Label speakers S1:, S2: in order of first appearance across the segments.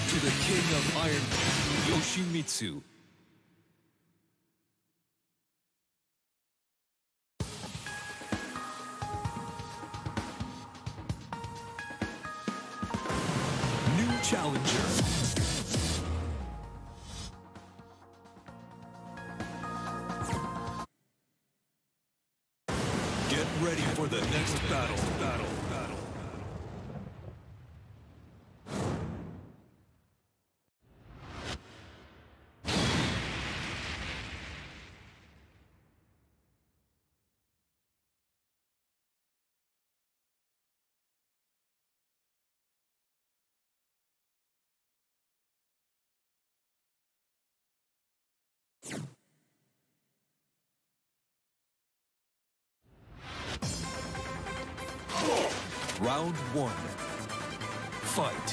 S1: to the king of Iron Man, Yoshimitsu. New challenger. Get ready for the next battle. Round one. Fight.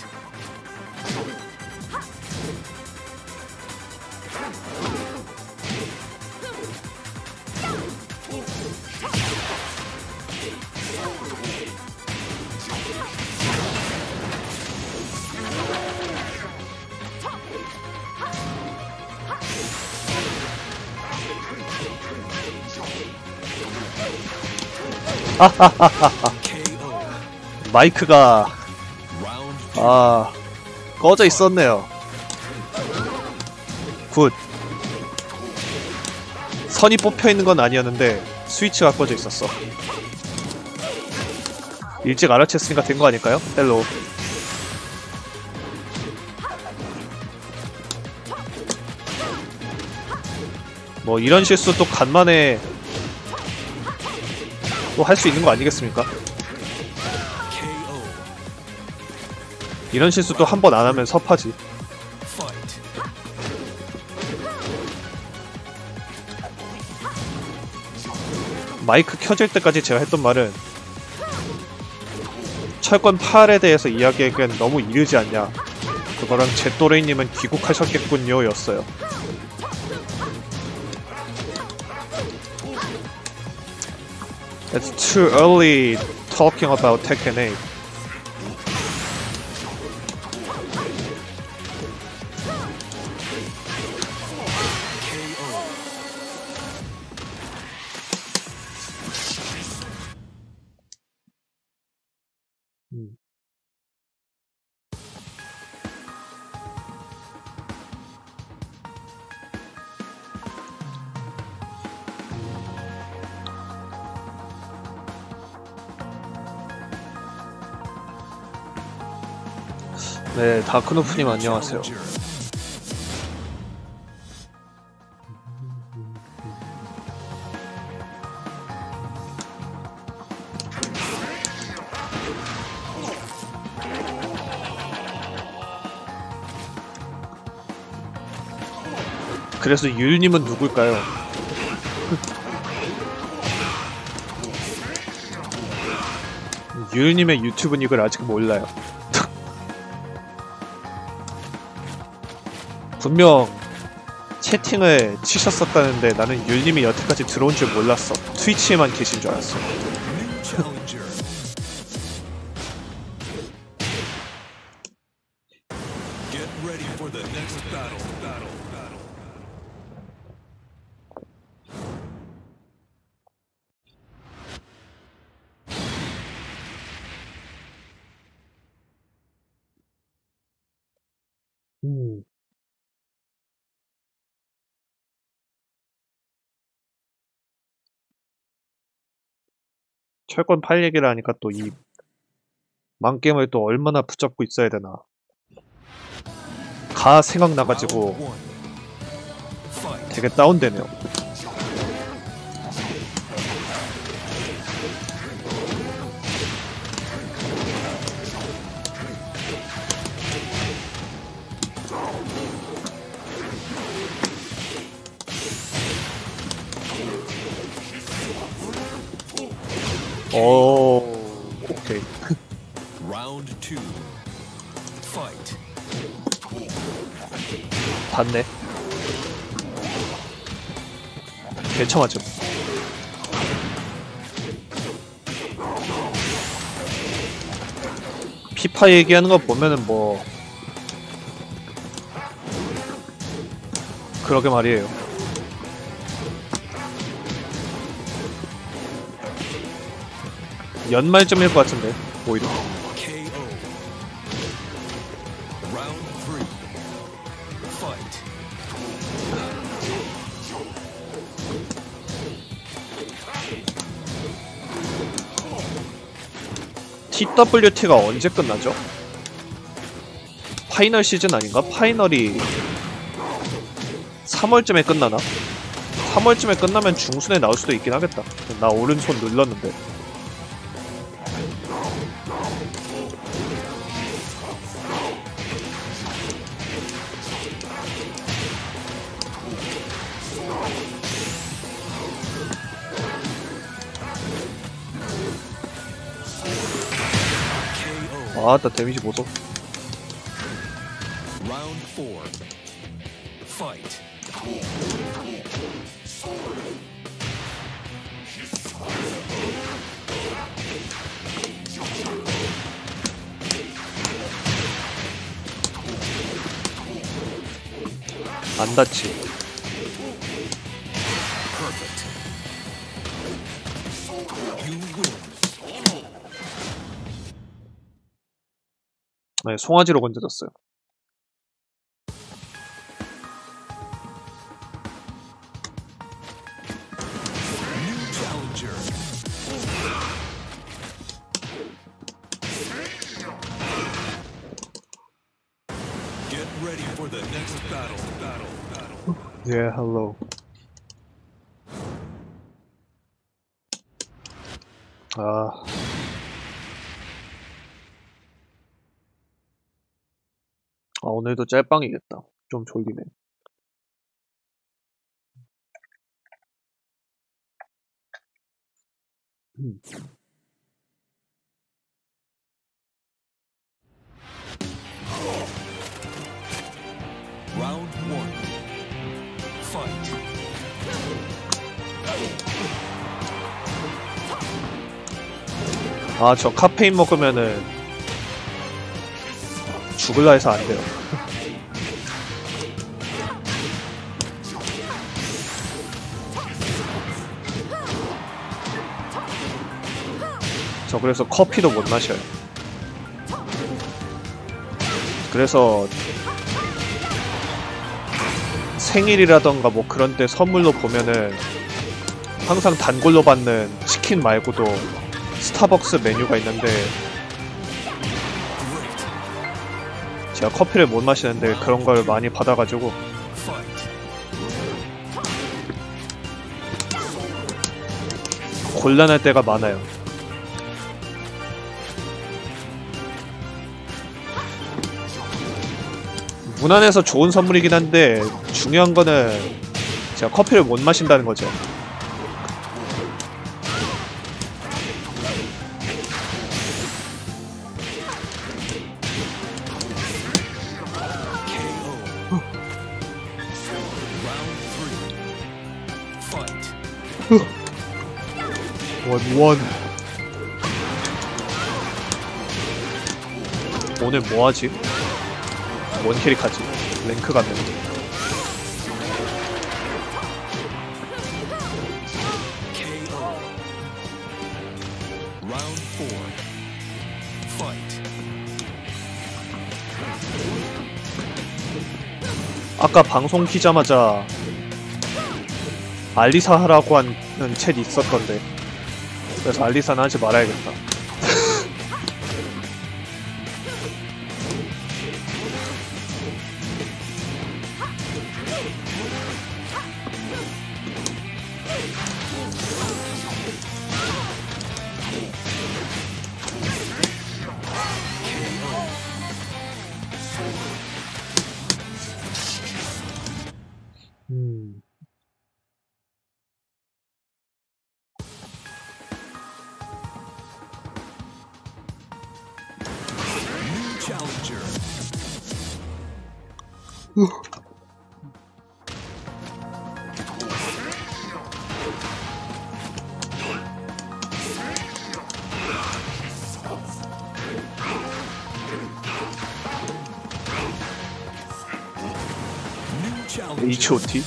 S2: 마이크가 꺼져 있었네요. 굿. 선이 뽑혀 있는 건 아니었는데 스위치가 꺼져 있었어. 일찍 알아챘으니까 된 거 아닐까요? 헬로. 뭐 이런 실수 또 간만에 또 할 수 있는 거 아니겠습니까? 이런 실수 또 한 번 안 하면 섭하지. 마이크 켜질 때까지 제가 했던 말은 철권 8에 대해서 이야기하기엔 너무 이르지 않냐, 그거랑 제 또래님은 귀국하셨겠군요 였어요. It's too early talking about Tekken 8. 네, 다크노프님 안녕하세요. 그래서 율님은 누굴까요? 율님의 유튜브 닉을 아직 몰라요. 분명 채팅을 치셨었다는데 나는 율님이 여태까지 들어온 줄 몰랐어. 트위치에만 계신 줄 알았어. 철권 8 얘기를 하니까 또 이 망게임을 또 얼마나 붙잡고 있어야 되나 가 생각나가지고 되게 다운되네요. 오, 오케이.
S1: Round 2. Fight.
S2: 봤네. 개청하죠. 피파 얘기하는 거 보면은 뭐 그러게 말이에요. 연말쯤일 것 같은데 오히려.
S1: KO. Round 3. Fight.
S2: TWT가 언제 끝나죠? 파이널 시즌 아닌가? 파이널이 3월쯤에 끝나나? 3월쯤에 끝나면 중순에 나올 수도 있긴 하겠다. 나 오른손 눌렀는데. 아따 데미지 보소.
S1: Round 4. Fight.
S2: 안 다치.
S1: Perfect. You win.
S2: 네, 송아지로 건져졌어요.
S1: New challenger. Get ready for the next battle.
S2: Yeah, hello. 아, 오늘도 짤빵이겠다. 좀 졸리네.
S1: Round 1. Fight.
S2: 아, 저 카페인 먹으면은 죽을라 해서 안 돼요. 저 그래서 커피도 못 마셔요. 그래서 생일이라던가 뭐 그런 데 선물로 보면은 항상 단골로 받는 치킨 말고도 스타벅스 메뉴가 있는데 제가 커피를 못 마시는데 그런 걸 많이 받아가지고
S1: Fight.
S2: 곤란할 때가 많아요. 무난해서 좋은 선물이긴 한데 중요한 거는 제가 커피를 못 마신다는 거죠.
S1: KO. Round 3. Fight.
S2: 원. 오늘 뭐하지? 뭔 캐릭하지? 랭크 가면
S1: KO. Round 4. Fight.
S2: 아까 방송 키자마자 알리사 하라고 하는 챗이 있었던데 그래서 알리사는 하지 말아야겠다.
S1: New challenger. New challenger.
S2: HOT?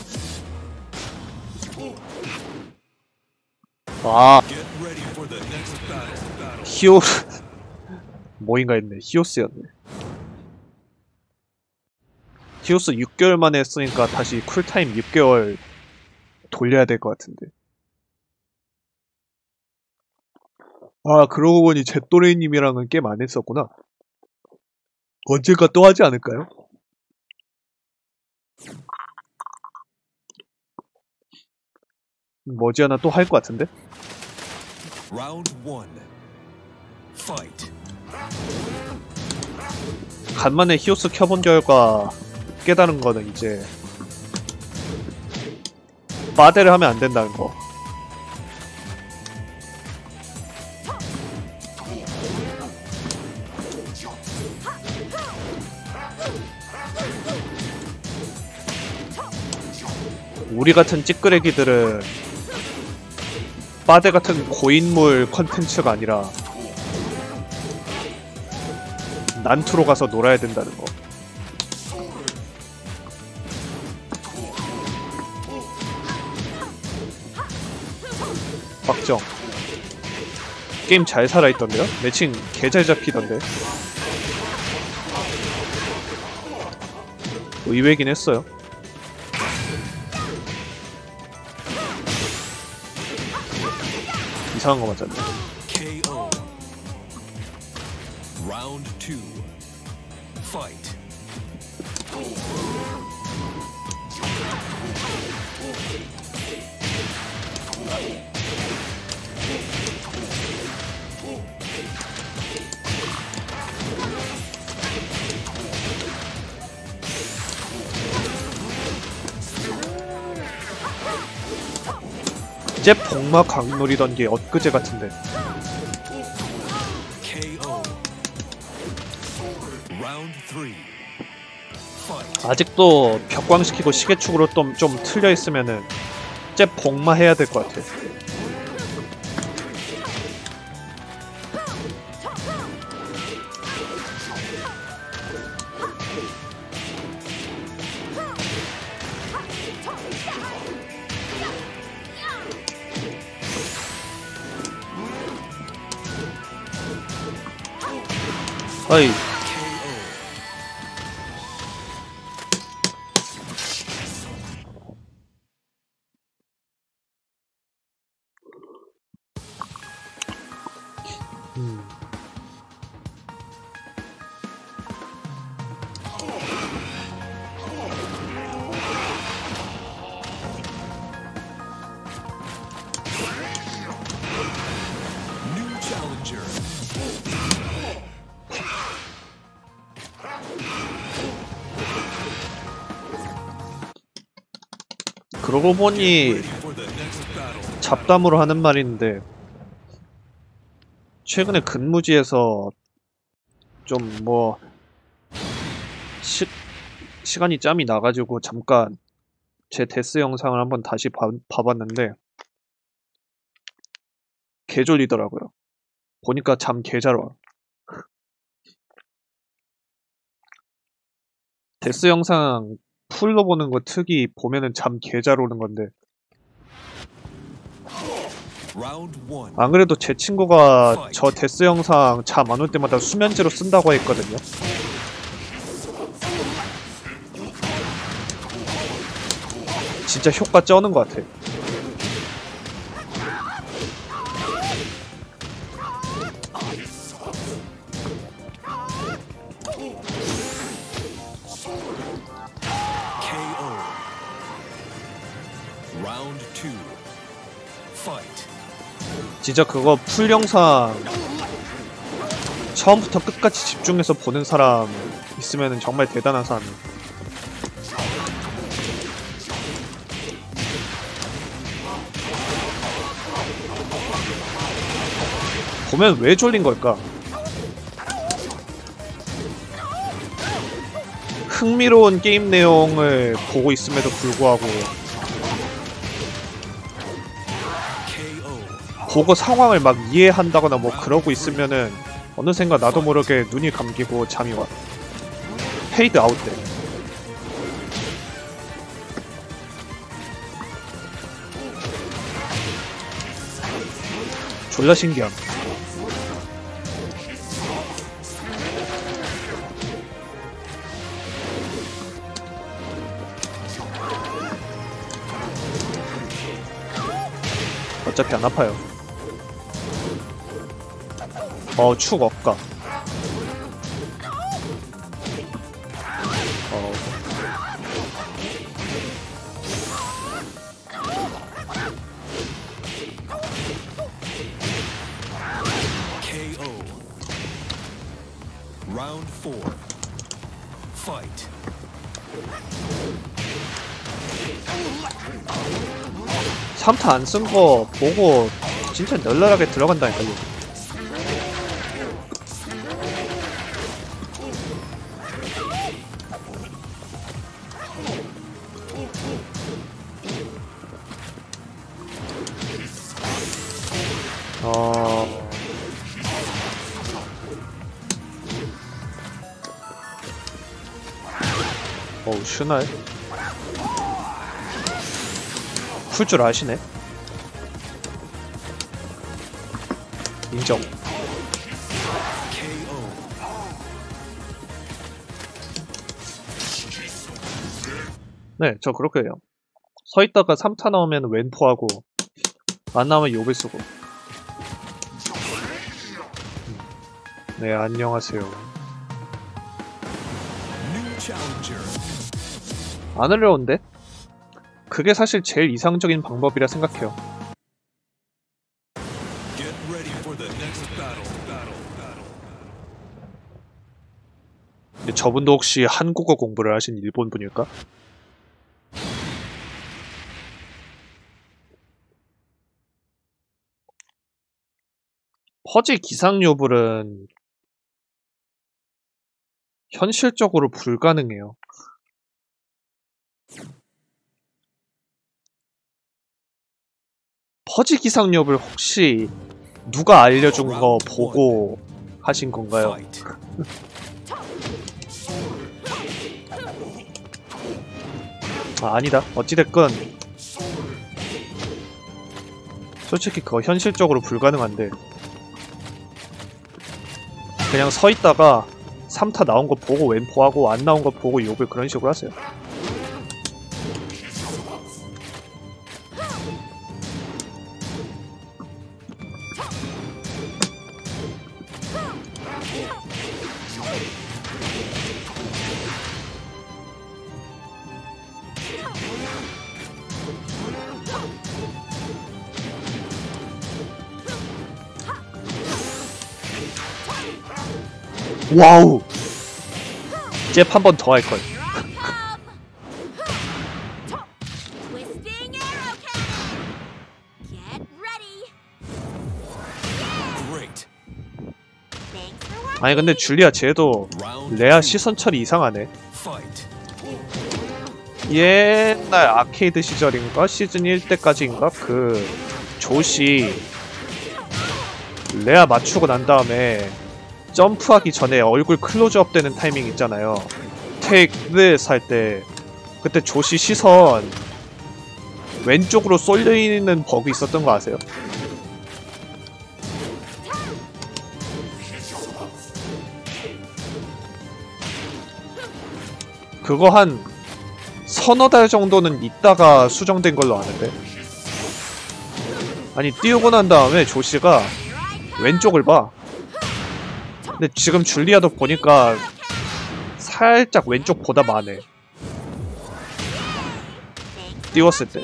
S2: 아,
S1: Get ready for the next battle.
S2: 히오 뭐인가 했네. 히오스였네. 히오스 6개월 만에 했으니까 다시 쿨타임 6개월 돌려야 될 것 같은데. 아, 그러고 보니 제또레이님이랑은 게임 안 했었구나. 언젠가 또 하지 않을까요? 머지않아 또 할 것 같은데?
S1: Round 1. Fight.
S2: 간만에 히오스 켜본 결과 깨달은 거는 이제 빠데를 하면 안 된다는 거. 우리 같은 찌끄레기들은 빠데 같은 고인물 컨텐츠가 아니라 난투로 가서 놀아야 된다는 거. 박정 게임 잘 살아있던데요? 매칭 개 잘 잡히던데. 의외긴 했어요. 이상한 거 맞았네.
S1: KO. Round 2. Fight.
S2: 이제 복마 각 노리던 게 엊그제 같은데.
S1: KO. Round 3. Fight.
S2: 아직도 벽광시키고 시계축으로 좀 틀려 있으면은 이제 복마 해야 될 것 같아. 어이.
S1: New challenger.
S2: 그러고 보니
S1: For the next battle.
S2: 잡담으로 하는 말인데 최근에 근무지에서 좀 뭐 시간이 짬이 나가지고 잠깐 제 데스 영상을 한번 다시 봐봤는데 개 졸리더라고요. 보니까 잠 개 잘 와. 데스 영상 풀로 보는 거 특이 보면은 잠 개 잘 오는 건데
S1: Round 1.
S2: 안 그래도 제 친구가 저 데스 영상 잠 안 올 때마다 수면제로 쓴다고 했거든요. 진짜 효과 쩌는 것 같아.
S1: KO. Round 2. Fight.
S2: 진짜 그거 풀 영상 처음부터 끝까지 집중해서 보는 사람 있으면 정말 대단한 사람이에요. 보면 왜 졸린 걸까? 흥미로운 게임 내용을 보고 있음에도 불구하고
S1: KO.
S2: 보고 상황을 막 이해한다거나 뭐 그러고 있으면은 어느샌가 나도 모르게 눈이 감기고 잠이 와. 페이드 아웃 돼. 졸라 신기함. 어차피 안 아파요. 축 억까.
S1: KO. Round 4. Fight.
S2: 삼타 안 쓴 거 보고 진짜 널널하게 들어간다니까요. 어우, 슈날 풀 줄 아시네. 인정.
S1: KO.
S2: 네, 저 그렇게 해요. 서 있다가 3타 나오면 왼포하고 안 나오면 욕을 쓰고. 네, 안녕하세요.
S1: New challenger.
S2: 안 어려운데? 그게 사실 제일 이상적인 방법이라 생각해요.
S1: Get ready for the next battle.
S2: 근데 저분도 혹시 한국어 공부를 하신 일본 분일까? 퍼지 기상요불은 현실적으로 불가능해요. 퍼지 기상요불 혹시 누가 알려준 거 보고 하신 건가요?
S1: Fight.
S2: 아니다. 어찌됐건 솔직히 그거 현실적으로 불가능한데 그냥 서 있다가 3타 나온 거 보고 왼포하고 안 나온 거 보고 욕을 그런 식으로 하세요. 와우! 잽 한 번 더 할걸.
S1: Great.
S2: 아니 근데 줄리아 쟤도 레아 시선 처리 이상하네.
S1: Fight.
S2: 옛날 아케이드 시절인가? 시즌 1 때까지인가? 그 조시 레아 맞추고 난 다음에 점프하기 전에 얼굴 클로즈업 되는 타이밍 있잖아요. Take this 할 때 그때 조시 시선 왼쪽으로 쏠려있는 버그 있었던 거 아세요? 그거 한 서너 달 정도는 있다가 수정된 걸로 아는데. 아니 띄우고 난 다음에 조시가 왼쪽을 봐. 근데 지금 줄리아도 보니까 살짝 왼쪽보다 많네. 띄웠을 때.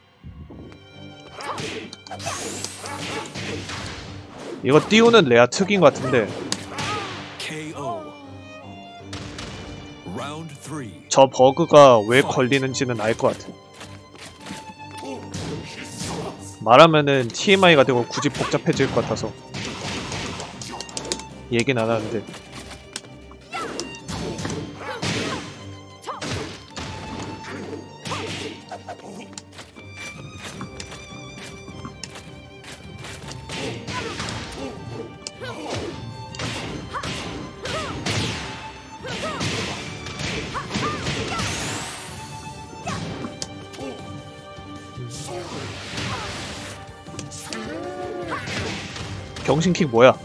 S2: 이거 띄우는 레아 특인 것 같은데
S1: KO. Round 3.
S2: 저 버그가 왜 걸리는지는 알 것 같아. 말하면은 TMI가 되고 굳이 복잡해질 것 같아서 얘기는 안 하는데. 경신킥 뭐야?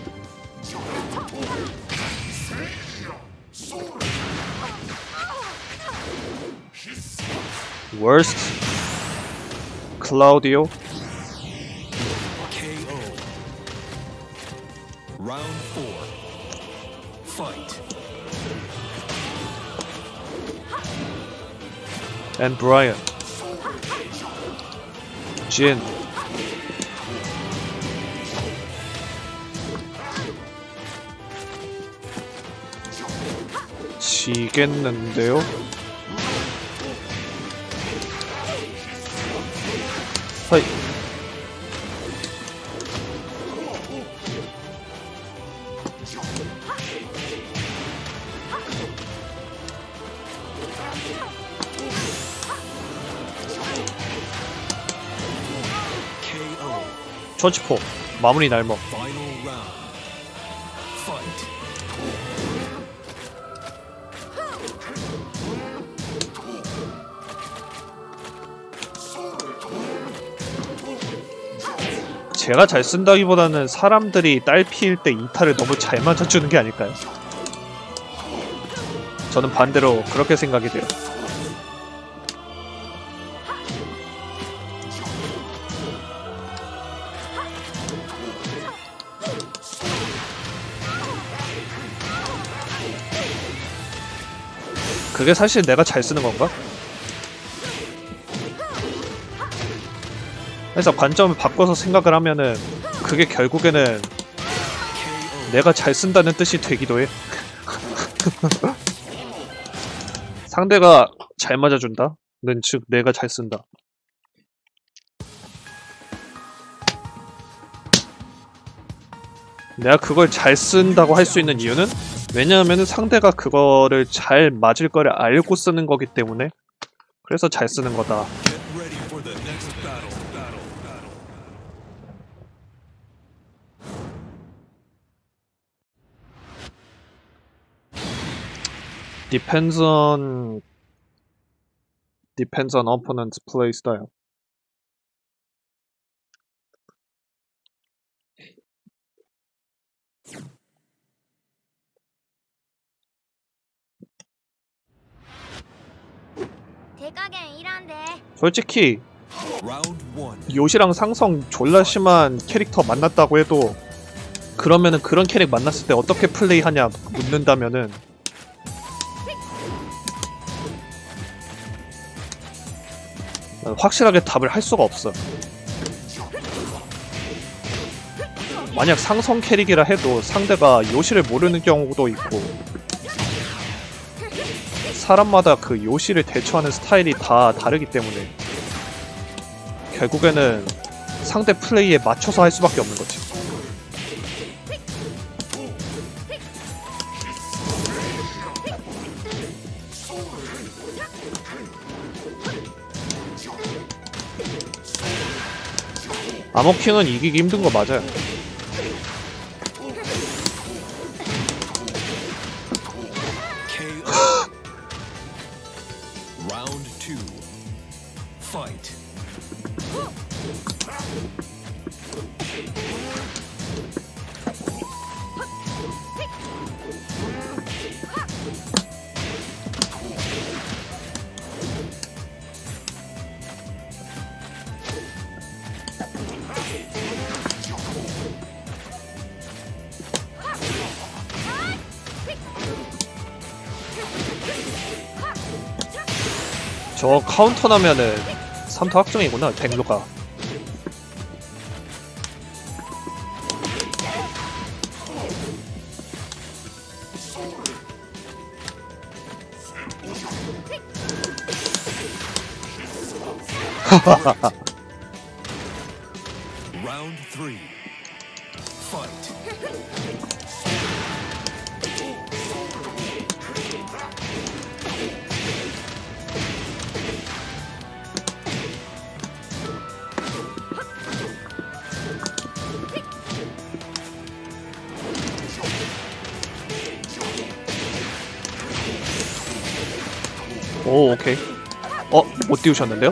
S2: Worst 클라우디오
S1: KO. Round 4. Fight.
S2: and Brian 진 지겠는데요? 하이
S1: KO.
S2: 초치포 마무리 날먹
S1: Final round. Fight.
S2: 제가 잘 쓴다기보다는 사람들이 딸피일 때 이타를 너무 잘 맞아주는 게 아닐까요? 저는 반대로 그렇게 생각이 돼요. 그게 사실 내가 잘 쓰는 건가? 그래서 관점을 바꿔서 생각을 하면은 그게 결국에는 내가 잘 쓴다는 뜻이 되기도 해. 상대가 잘 맞아준다? 는 즉 내가 잘 쓴다. 내가 그걸 잘 쓴다고 할 수 있는 이유는 왜냐하면 상대가 그거를 잘 맞을 거를 알고 쓰는 거기 때문에 그래서 잘 쓰는 거다.
S1: Get ready for the next battle.
S2: Depends on opponent's play style. 솔직히
S1: Round 1.
S2: 요시랑 상성 졸라 심한 캐릭터 만났다고 해도 그러면은 그런 캐릭 만났을 때 어떻게 플레이하냐 묻는다면은 확실하게 답을 할 수가 없어. 만약 상성 캐릭이라 해도 상대가 요시를 모르는 경우도 있고 사람마다 그 요시를 대처하는 스타일이 다 다르기 때문에 결국에는 상대 플레이에 맞춰서 할 수밖에 없는 거지. 아머킹은 이기기 힘든 거 맞아요.
S1: KO. Round 2. Fight.
S2: 저 카운터 나면은 3타 확정이구나, 댕루가.
S1: Round 3. Fight.
S2: 오, 오케이. 못 띄우셨는데요?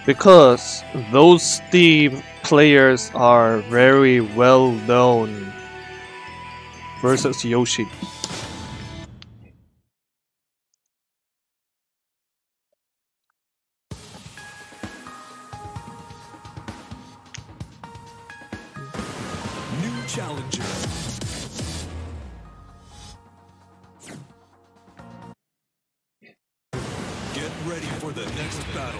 S2: Because those Steve players are very well known versus Yoshi.
S1: New challenger. Get ready for the next battle.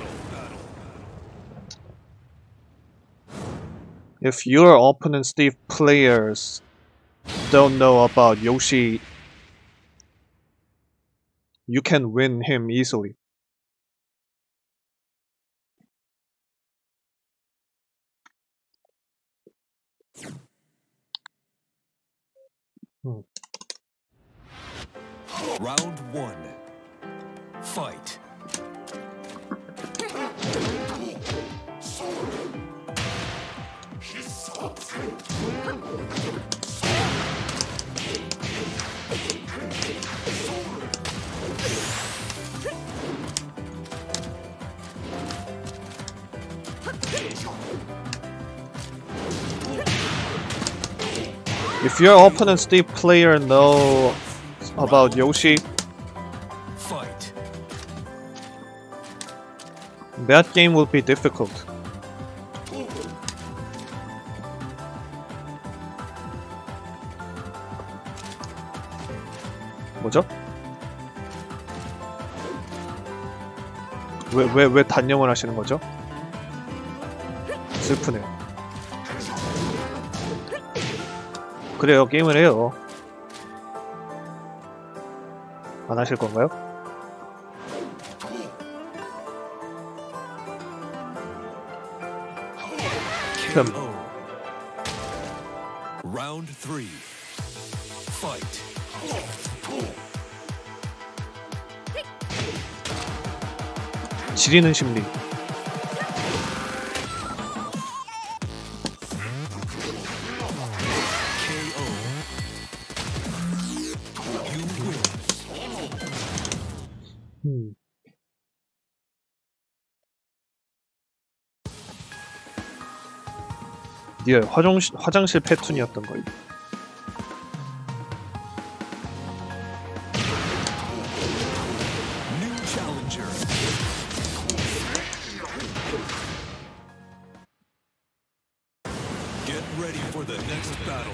S2: If your opponent Steve players don't know about Yoshi, you can win him easily.
S1: Round 1. Fight.
S2: If your opponent Steve player know about Yoshi,
S1: Fight.
S2: that game will be difficult. 뭐죠? 왜 단념을 하시는 거죠? 슬프네요. 그래요, 게임을 해요. 안 하실 건가요?
S1: KO. Round 3. Fight.
S2: 지리는 심리. 예, 화장실 패툰이었던 거예요.
S1: New challenger. Get ready for the next battle.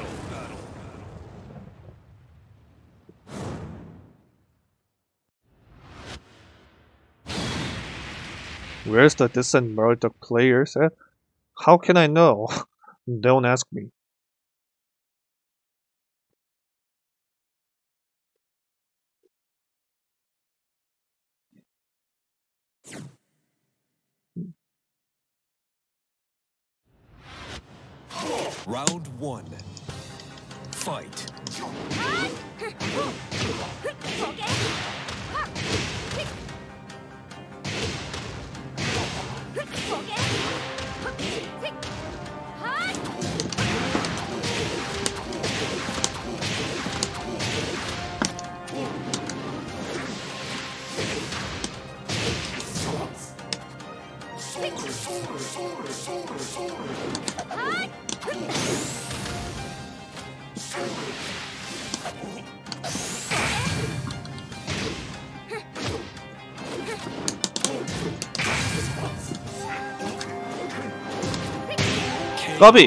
S2: Where's the decent Murdoch players at? How can I know? Don't ask me.
S1: Round 1. Fight.
S2: 까비!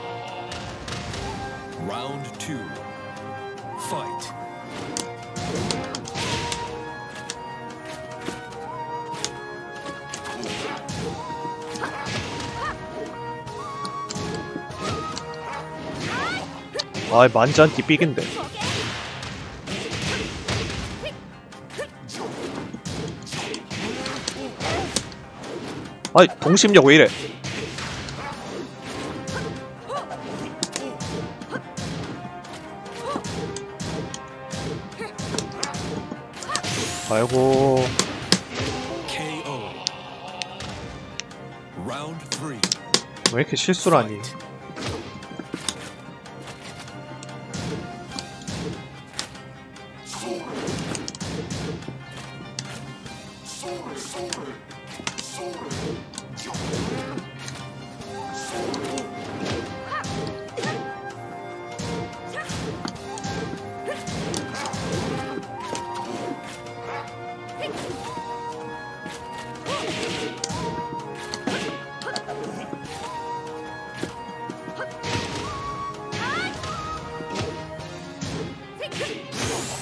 S1: Round 2. Fight.
S2: 아, 만지한티 삑인데. 아이, 동심력 왜 이래? 아이고.
S1: KO. Round 3.
S2: 왜 이렇게 실수를 하니?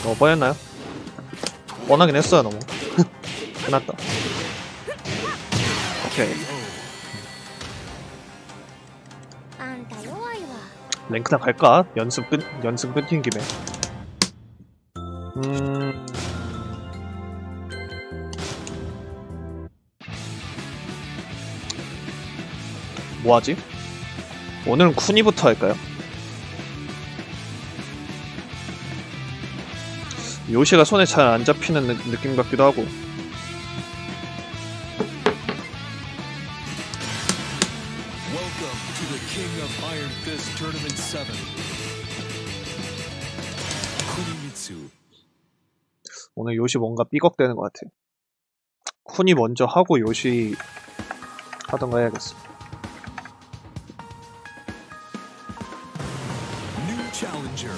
S2: 뻔했나요? 뻔하긴 했어요 너무. 끝났다. 오케이. 랭크나 갈까? 연습 끊긴 김에. 뭐하지? 오늘은 쿠니부터 할까요? 요시가 손에 잘 안 잡히는 느낌 같기도 하고.
S1: Welcome to the King of Iron Fist Tournament 7. 쿠니미츠.
S2: 오늘 요시 뭔가 삐걱대는 것 같아. 쿠니 먼저 하고 요시 하던가 해야겠어.
S1: New challenger.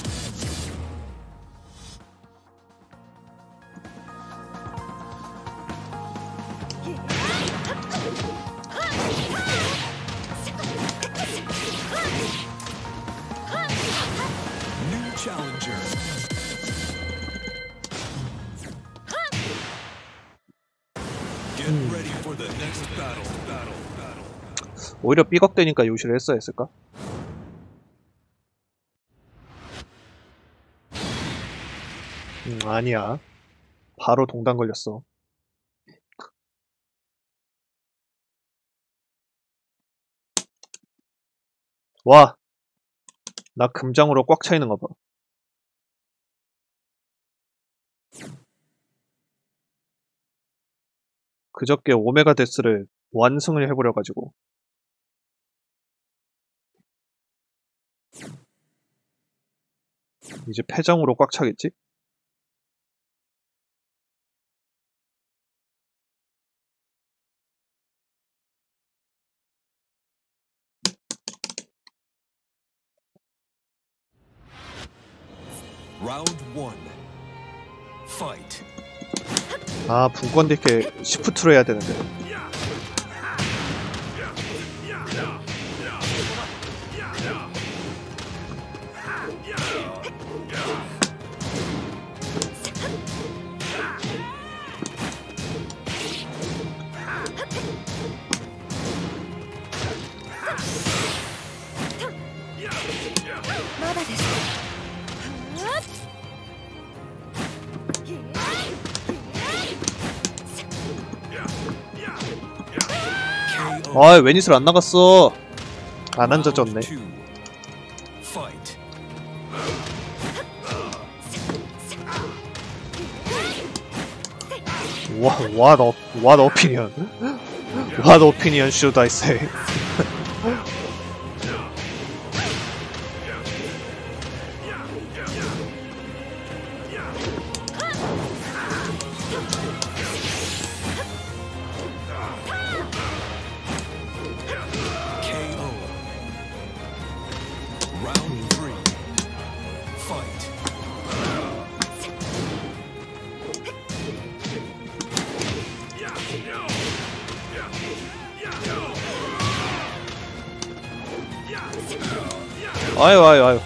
S1: New challenger. Get ready for the next battle.
S2: 오히려 삐걱대니까 요시를 했어야 했을까? 아니야. 바로 동단 걸렸어. 와! 나 금장으로 꽉 차있는 거 봐. 그저께 오메가 데스를 완승을 해버려가지고. 이제 패장으로 꽉 차겠지?
S1: Round 1. Fight.
S2: 아, 분권대 이렇게 시프트로 해야 되는데. 아, 웨닛을 안 나갔어. 안 앉아졌네.
S1: Fight.
S2: What opinion? What opinion should I say?
S1: KO. Round 3. Fight.
S2: 아유.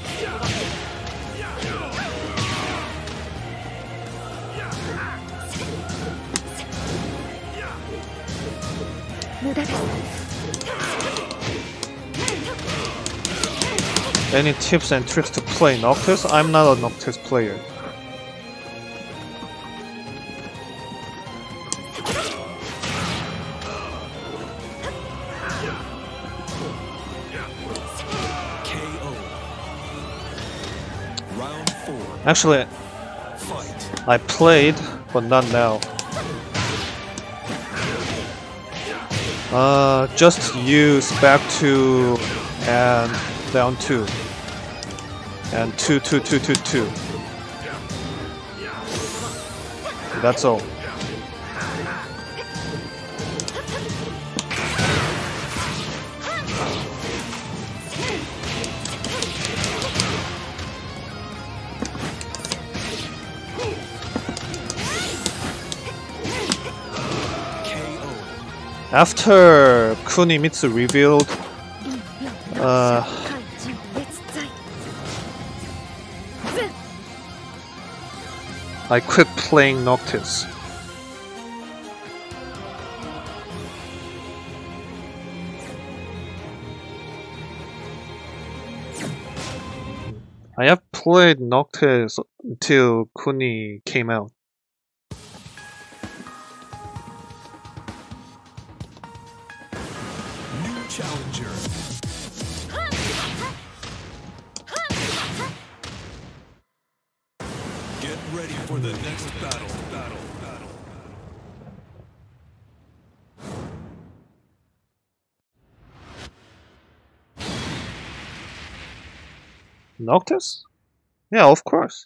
S2: Any tips and tricks to play Noctis? I'm not a Noctis player.
S1: KO. Round 4.
S2: Actually,
S1: Fight.
S2: I played, but not now. Just use back 2 and down 2. And 2. That's all. After Kunimitsu revealed, I quit playing Noctis. I have played Noctis until Kuni came out.
S1: New challenger. Get ready for the next battle.
S2: Noctis? Yeah, of course.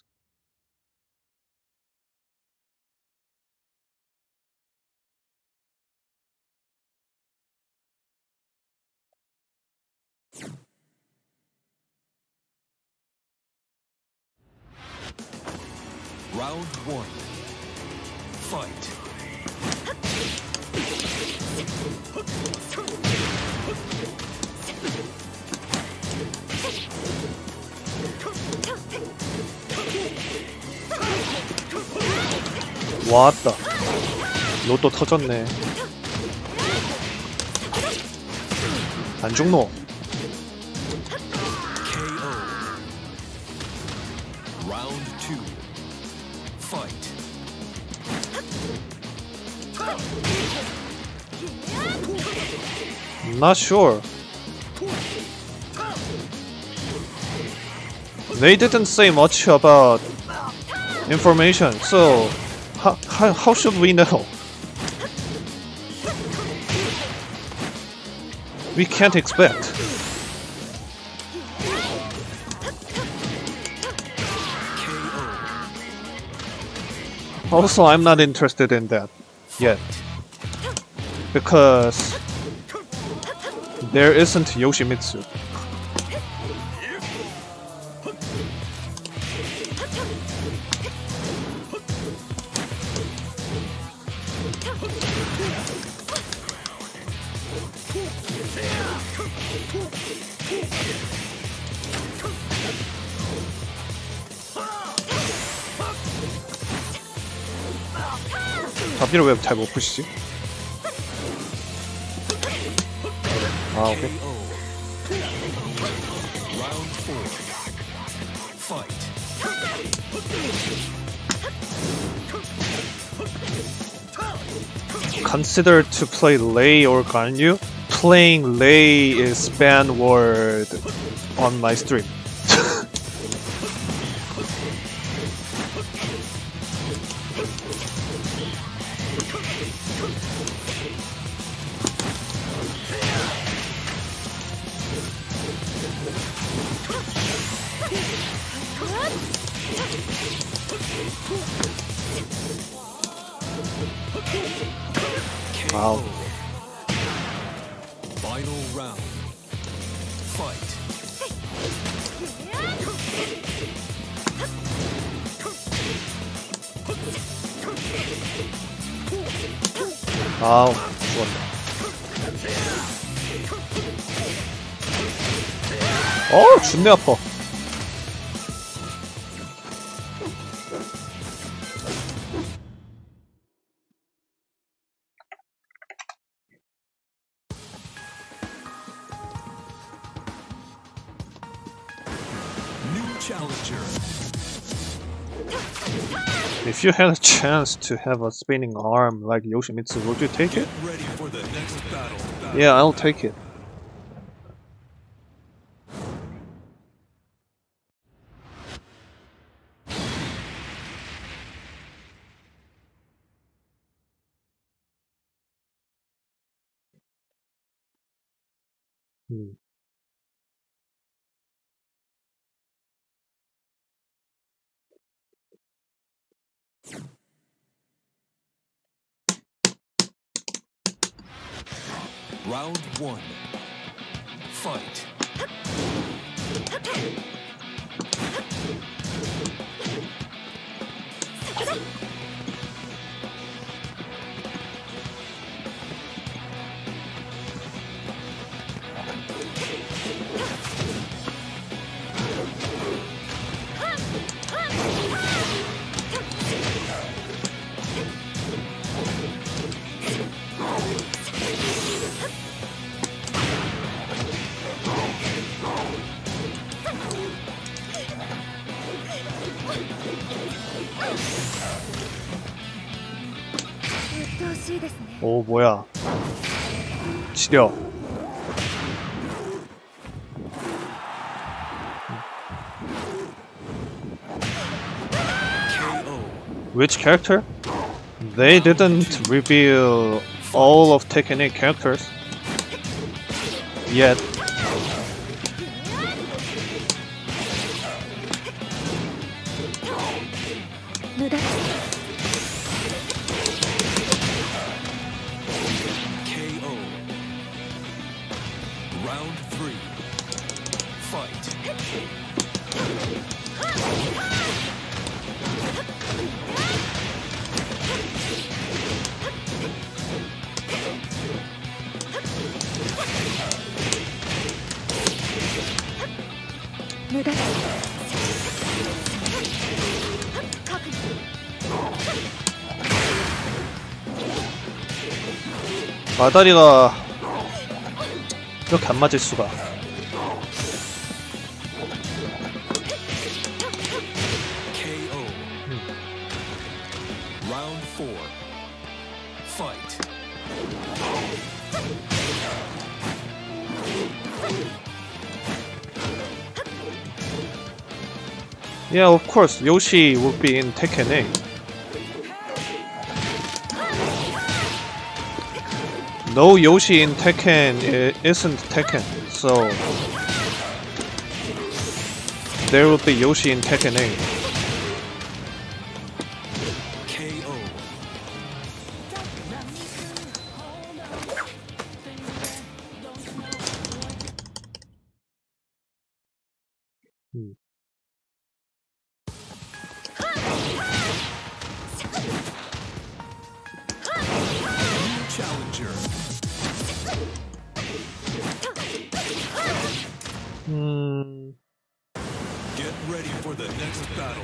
S1: Round 1. Fight.
S2: 왔다. 로또 터졌네. 안 죽노.
S1: KO. Round 2. Fight.
S2: Not sure. They didn't say much about information, so how should we know? We can't expect. Also, I'm not interested in that yet. Because there isn't Yoshimitsu. 잡기를 왜 잘 못 푸시지? 아, 오케이.
S1: Round 4. Fight.
S2: Consider to play Lei or Ganyu. Playing Lei is banned word on my stream. Wow.
S1: Final round. Fight.
S2: 아우, 죽었다. 존내 아파.
S1: New challenger.
S2: If you had a chance to have a spinning arm like Yoshimitsu, would you take it?
S1: Get ready for the next battle.
S2: Yeah, I'll take it.
S1: Round 1. Fight.
S2: 오 뭐야 지려. Which character? They didn't reveal all of Tekken 8 characters yet.
S1: KO. Round 3. Fight.
S2: 마다리가 이렇게 안 맞을 수가.
S1: KO. Round 4. Fight.
S2: Yeah, of course, Yoshi would be in Tekken 8. No Yoshi in Tekken isn't Tekken, so there will be Yoshi in Tekken 8.
S1: KO. Challenger. Get ready for the next battle.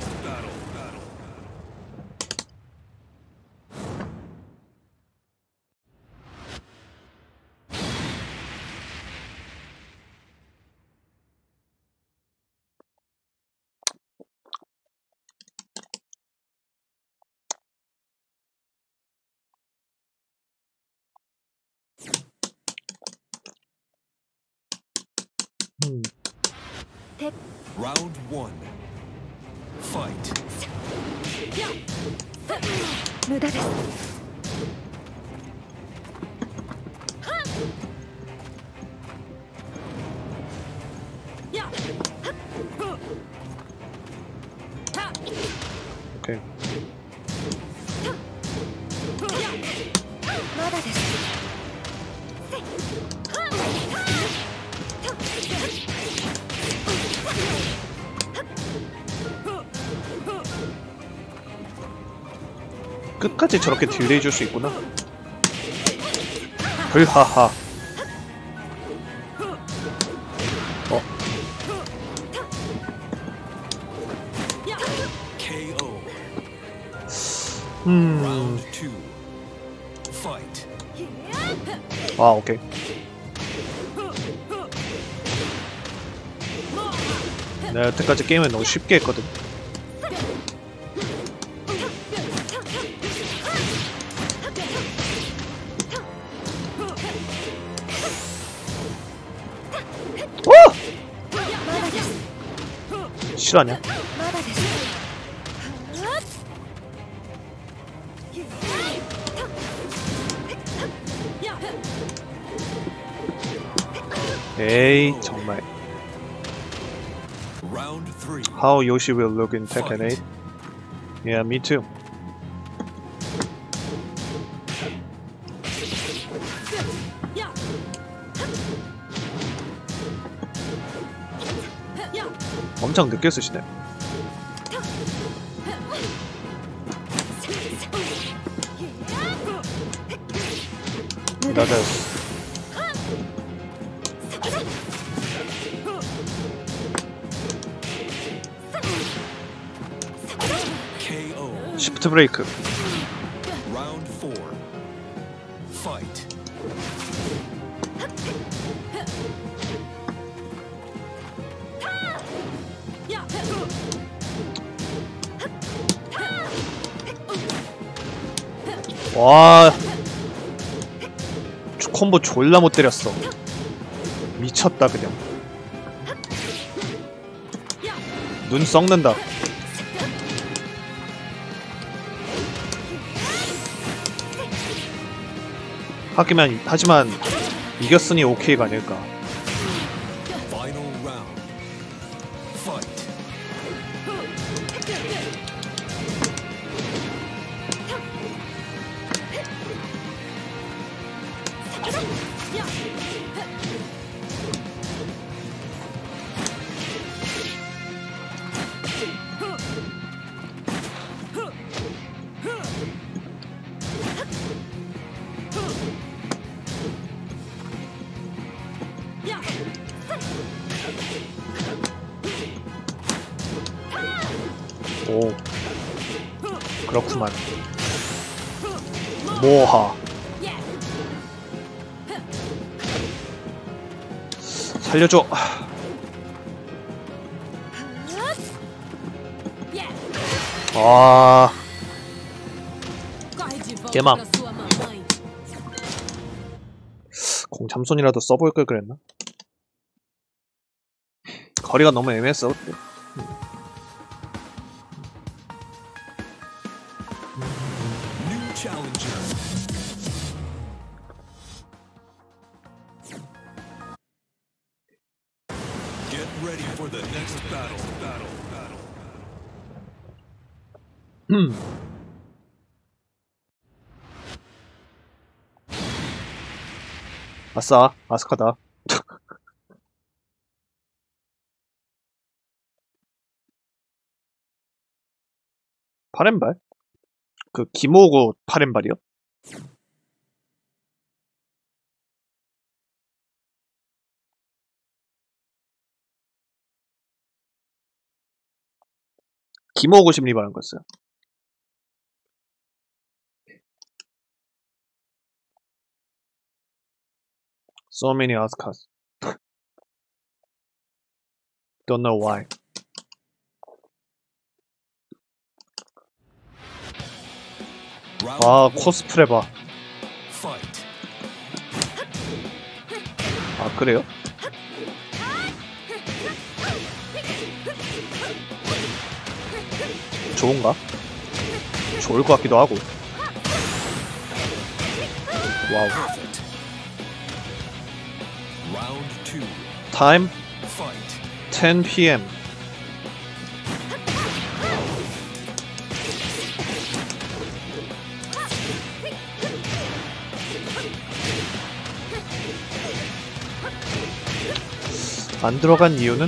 S1: Round 1. Fight.
S3: 無駄です
S2: Okay.
S3: まだです
S2: 끝까지 저렇게 딜레이 줄 수 있구나. 불하하. 어.
S1: KO.
S2: 음.
S1: Round 2. Fight.
S2: 아, 오케이. 내가 여태까지 게임을 너무 쉽게 했거든. 실화냐?
S3: まだです
S2: 에이 정말.
S1: Round 3.
S2: How Yoshi will look in Tekken 8? Yeah, me too. 엄청 늦게 쓰시네. 나도
S1: KO.
S2: 시프트 브레이크.
S1: Round 4. Fight.
S2: 와, 콤보 졸라 못 때렸어. 미쳤다 그냥. 눈 썩는다. 하지만 이겼으니 오케이가 아닐까.
S1: Final round. Fight.
S2: 오, 그렇구만. 모하. 살려줘. 아, 개막. 공 잠손이라도 써볼 걸 그랬나? 거리가 너무 애매했어 그때.
S1: New challenger. Get ready for the next battle.
S2: 아싸, 아스카다. 파렌발? 그 기모고 파렌발이요? 기모고 심리 말한 거였어요. So many Askas. Don't know why. 아, 코스프레 봐.
S1: Fight.
S2: 아, 그래요? 좋은가? 좋을 것 같기도 하고. 와우.
S1: Round 2.
S2: Time
S1: Fight.
S2: 10 p.m. 안 들어간 이유는?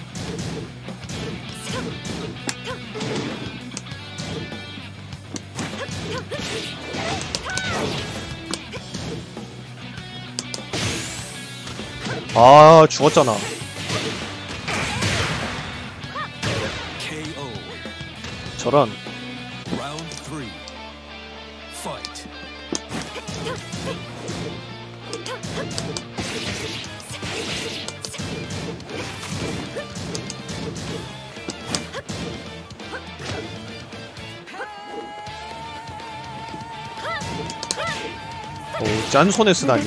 S2: 아, 죽었잖아.
S1: KO.
S2: 저런.
S1: Round 3. Fight.
S2: 오, 짠손에 쓰다니.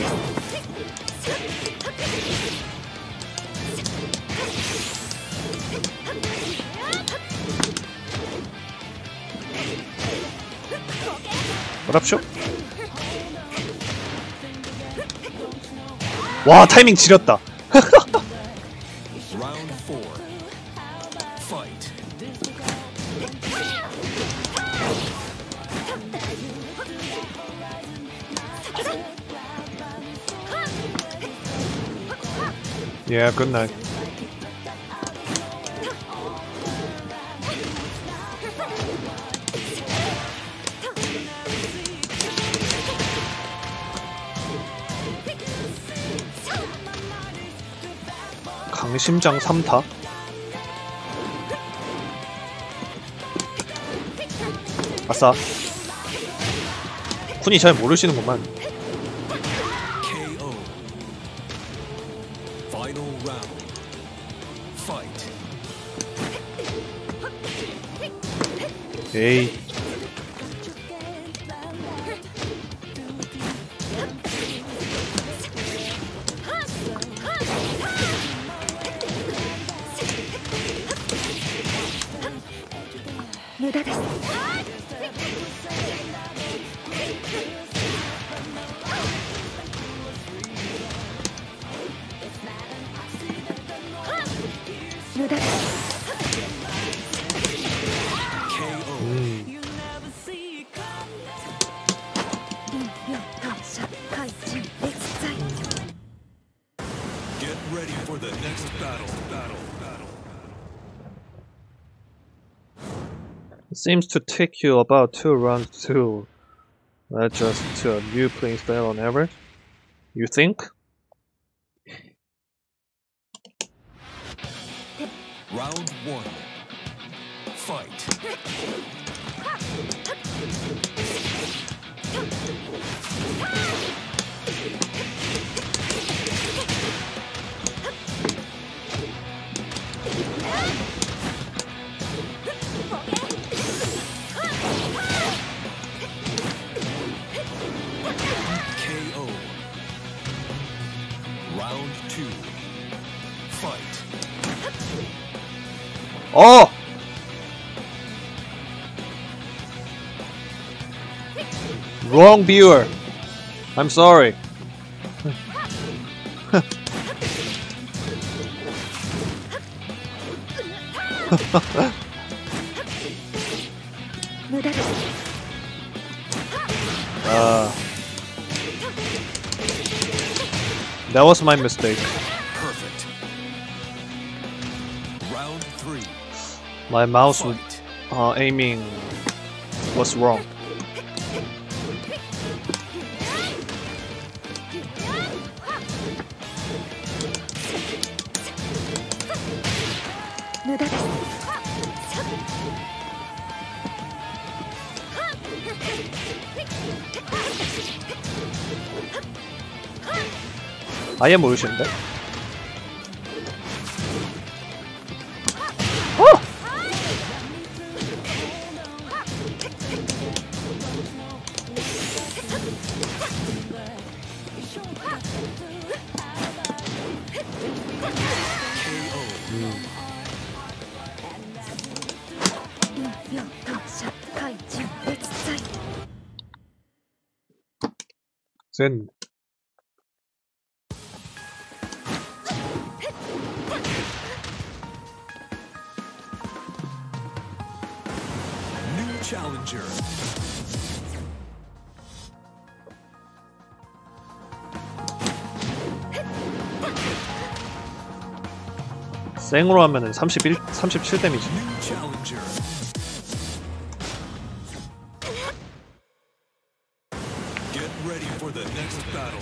S2: 뭐랍쇼? 와, 타이밍 지렸다.
S1: Round 4. Fight.
S2: Yeah, good night. 강심장 3타? 아싸. 쿤이 잘 모르시는구만.
S1: KO. Final round. Fight.
S2: 에이.
S3: 無駄です。 無駄です。
S1: Get ready for the next battle.
S2: It seems to take you about 2 rounds to adjust to a new playing style on average. You think?
S1: Round 1. Fight. KO. Round 2. Fight.
S2: Oh! Wrong viewer. I'm sorry. That was my mistake.
S1: Perfect. Round 3.
S2: My mouse
S1: Fight.
S2: aiming was wrong. 아예 모르시는데? 어! zen.
S1: New challenger.
S2: 생으로 하면은 37 데미지.
S1: New challenger. Get ready for the next battle.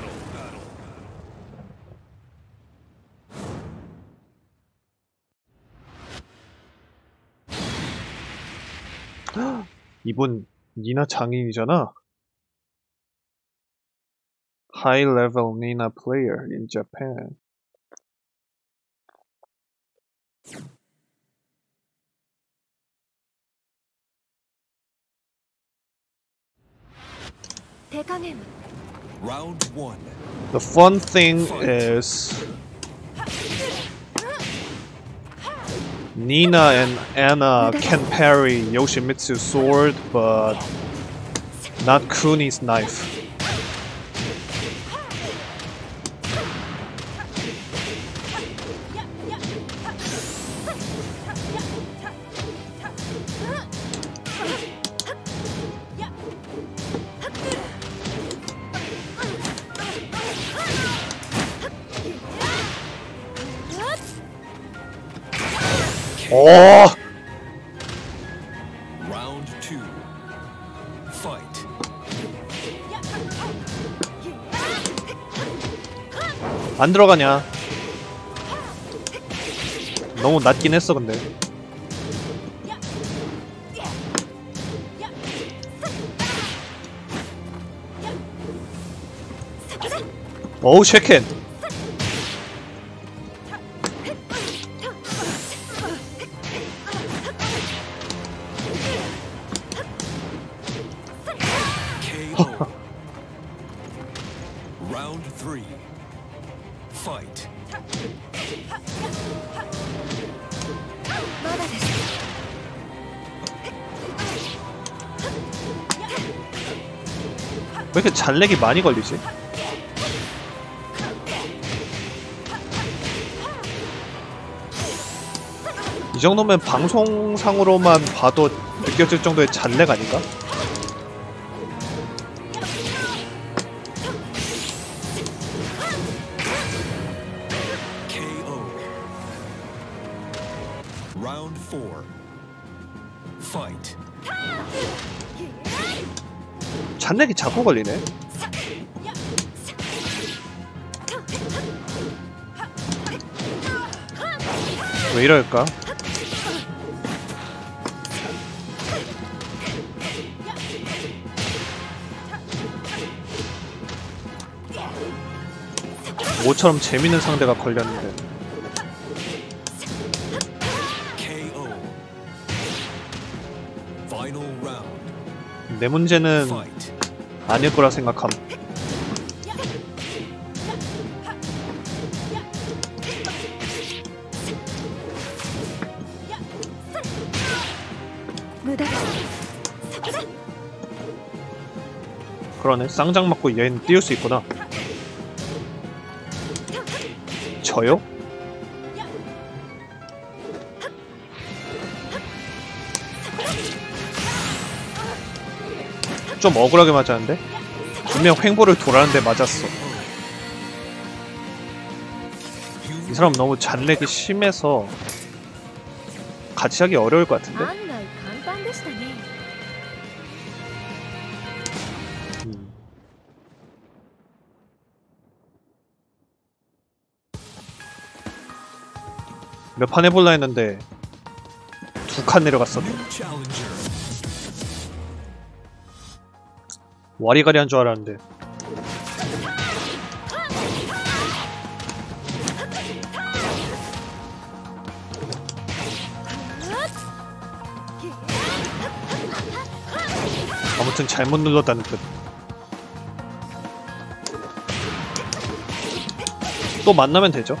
S2: 이분 니나 장인이잖아. High level Nina player in Japan.
S1: Round 1.
S2: The fun thing is Nina and Anna can parry Yoshimitsu's sword, but not Kuni's knife. Oh!
S1: Round 2. Fight.
S2: 안 들어가냐? 너무 낮긴 했어 근데. 어우 쉐켄.
S1: Round 3. Fight.
S3: まだです。
S2: 왜 이렇게 잔렉이 많이 걸리지? 이 정도면 방송상으로만 봐도 느껴질 정도의 잔렉 아닌가?
S1: KO. Round 4. Fight.
S2: 잔렉이 자꾸 걸리네. 왜 이럴까? 모처럼 재밌는 상대가 걸렸는데.
S1: KO. Final round.
S2: 내 문제는
S1: Fight.
S2: 아닐 거라 생각함. 그러네. 쌍장 맞고 얘는 띄울 수 있구나. 저요? 좀 억울하게 맞았는데? 분명 횡보를 돌았는데 맞았어. 이 사람 너무 잔렉이 심해서 같이 하기 어려울 것 같은데?
S3: 案外簡単でしたね。
S2: 몇 판 해볼라 했는데 2칸 내려갔었네.
S1: New challenger.
S2: 와리가리 한 줄 알았는데. 아무튼 잘못 눌렀다는 뜻. 또 만나면 되죠.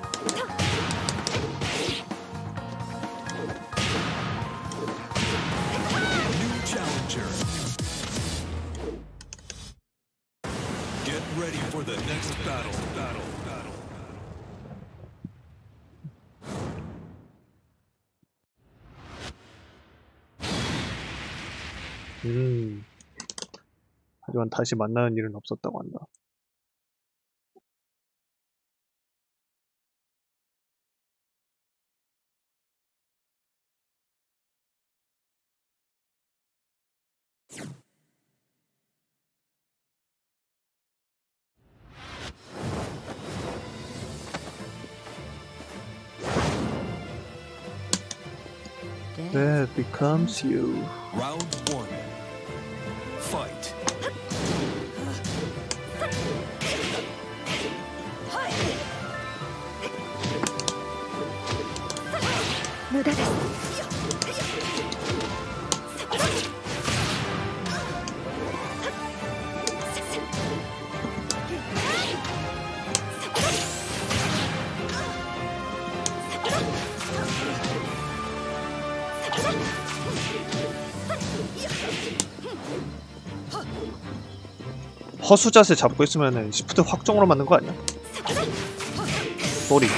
S1: New challenger. Get ready for the next battle.
S2: 하지만 다시 만나는 일은 없었다고 한다. That becomes you.
S1: Round 1. Fight.
S3: 無駄です。
S2: 허수 자세 잡고 있으면은 시프트 확정으로 맞는 거 아니야? 쏘리.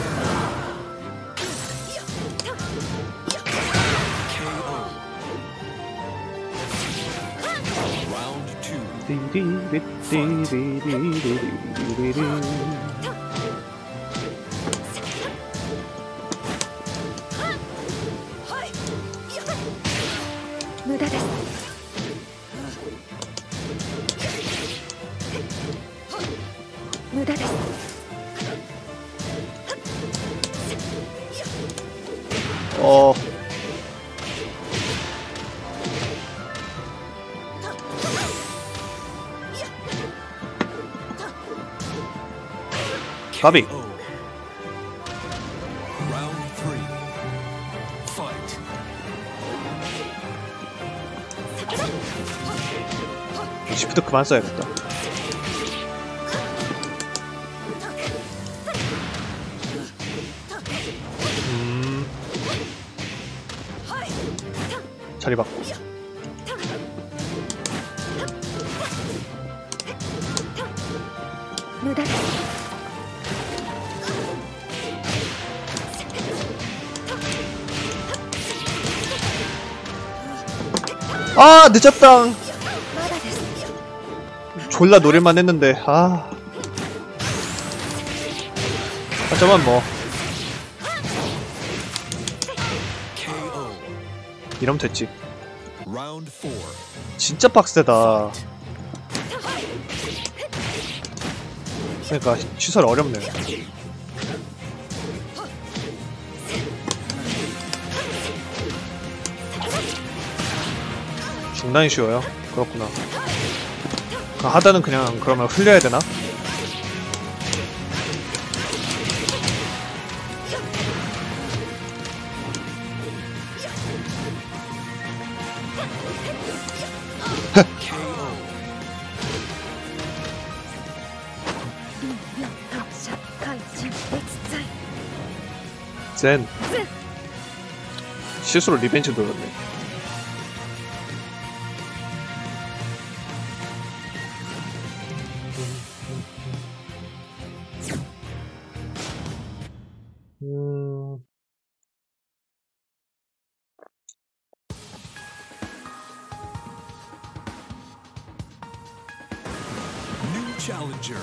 S1: Round 2.
S3: 無駄です。 無駄です。
S2: 가비.
S1: KO. Round 3. Fight.
S2: 시프트 그만 써야겠다. 자리 바꿔. 아 늦었다. 졸라 노릴만 했는데 하지만 뭐 이러면 됐지. 진짜 빡세다. 그러니까 시설 어렵네. 중단이 쉬워요? 그렇구나. 하다는 그냥 그러면 흘려야 되나? 젠 실수로 리벤지 눌렀네.
S1: New challenger.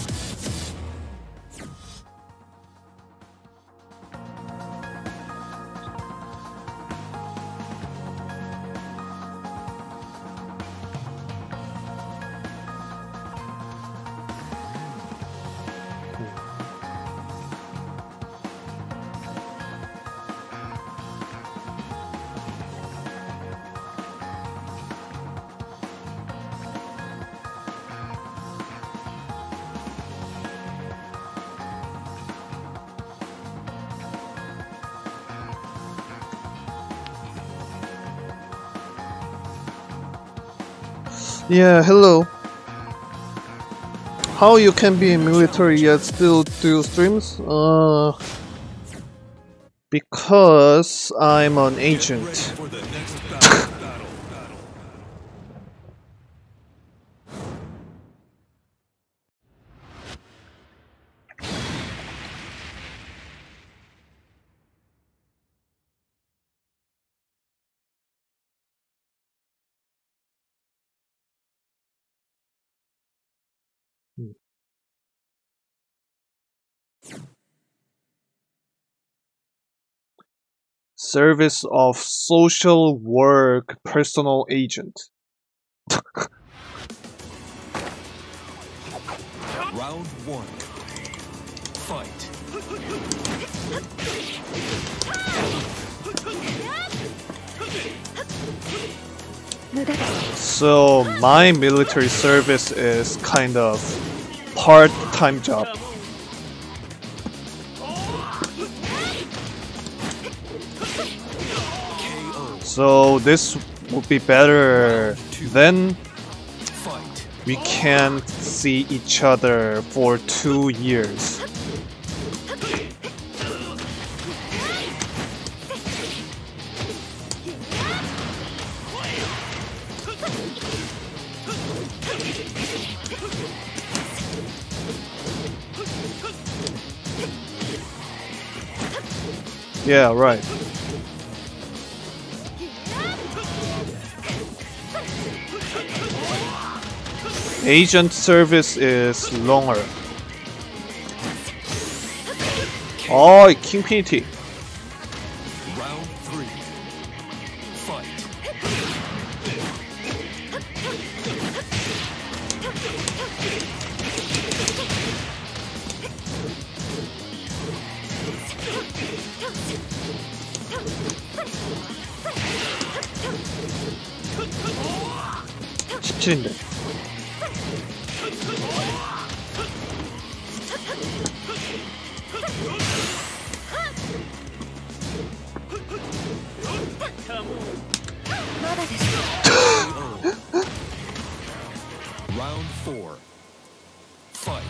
S2: Yeah, hello. How you can be military yet still do streams? Because I'm an agent.
S1: For the next battle.
S2: Service of social work personal agent.
S1: Round 1. Fight.
S2: So my military service is kind of part-time job. So this would be better. Then we can't see each other for 2 years. Yeah, right. Agent service is longer. Oh, Kingfinity.
S1: Round 3. Fight.
S2: (17인데)
S1: Round 4. Fight.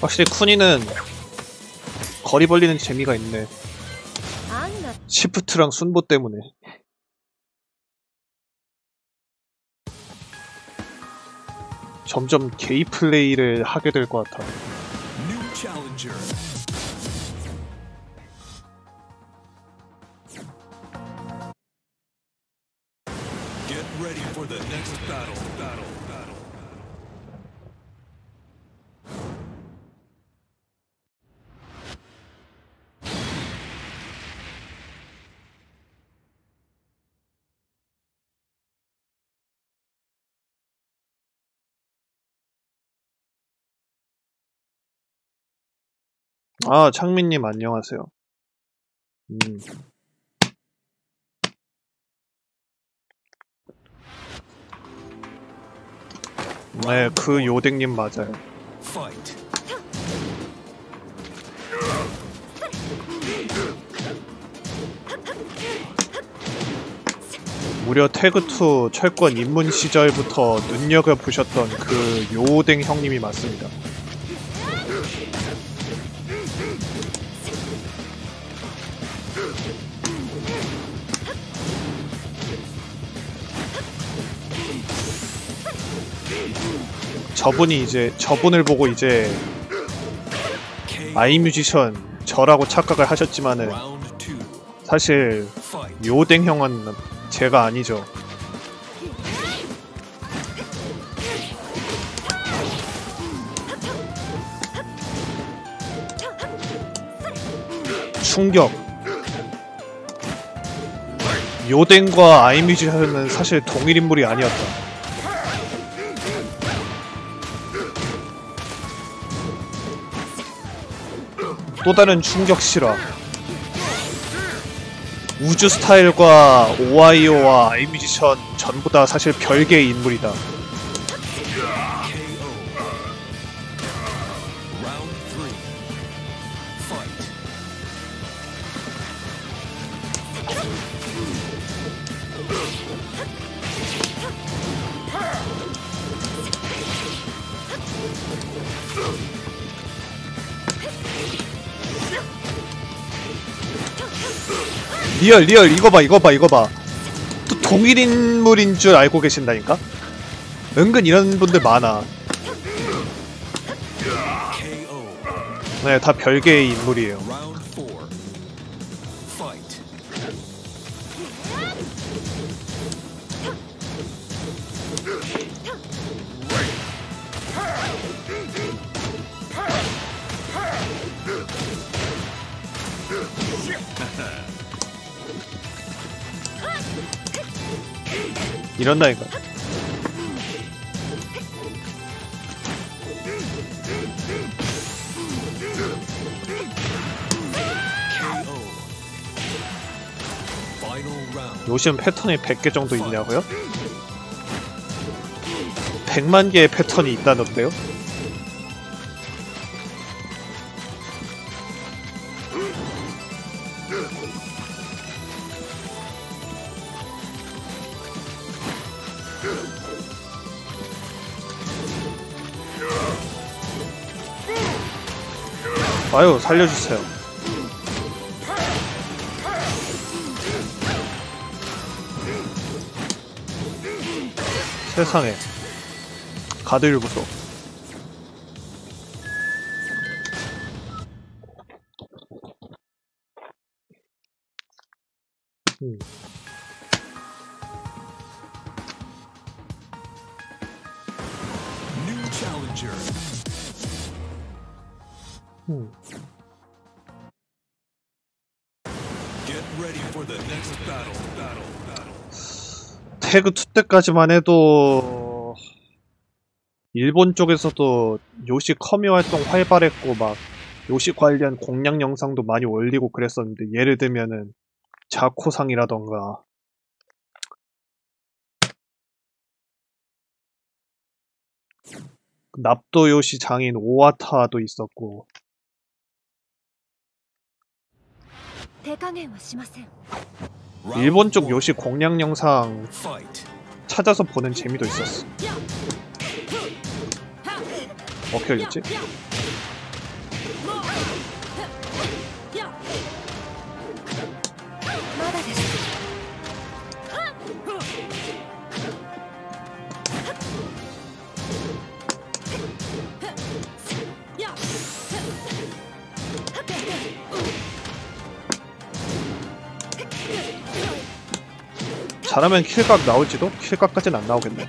S2: 확실히 쿠니는 거리 벌리는 재미가 있네.
S3: あんな
S2: 시프트랑 순보 때문에. 점점 게이 플레이를 하게 될 것 같아.
S1: New challenger. Get ready for the next battle.
S2: 아, 창민님 안녕하세요. 네, 그 요댕님 맞아요.
S1: Fight.
S2: 무려 태그2 철권 입문 시절부터 눈여겨보셨던 그 요댕 형님이 맞습니다. 저분을 보고 이제 아이뮤지션 저라고 착각을 하셨지만은 사실 요댕 형은 제가 아니죠. 충격. 요댕과 아이뮤지션은 사실 동일 인물이 아니었다. 또 다른 충격 실화. 우주 스타일과 오하이오와 아이뮤지션 전부 다 사실 별개의 인물이다. 리얼 이거 봐. 또 동일 인물인 줄 알고 계신다니까? 은근 이런 분들 많아. 네, 다 별개의 인물이에요. 이런다니까. 요즘 패턴이 100개 정도 있냐고요? 100만 개의 패턴이 있다던데요? 아유, 살려주세요. 세상에. 가드일부터.
S1: New challenger. Get ready for the next battle.
S2: 태그2 때까지만 해도 일본 쪽에서도 요시 커뮤 활동 활발했고 막 요시 관련 공략 영상도 많이 올리고 그랬었는데, 예를 들면은 자코상이라던가 납도 요시 장인 오와타도 있었고. 일본 쪽 요시 공략 영상 찾아서 보는 재미도 있었어. 어떻게 걸렸지? 잘하면 킬각 나올지도? 킬각까지는 안 나오겠네.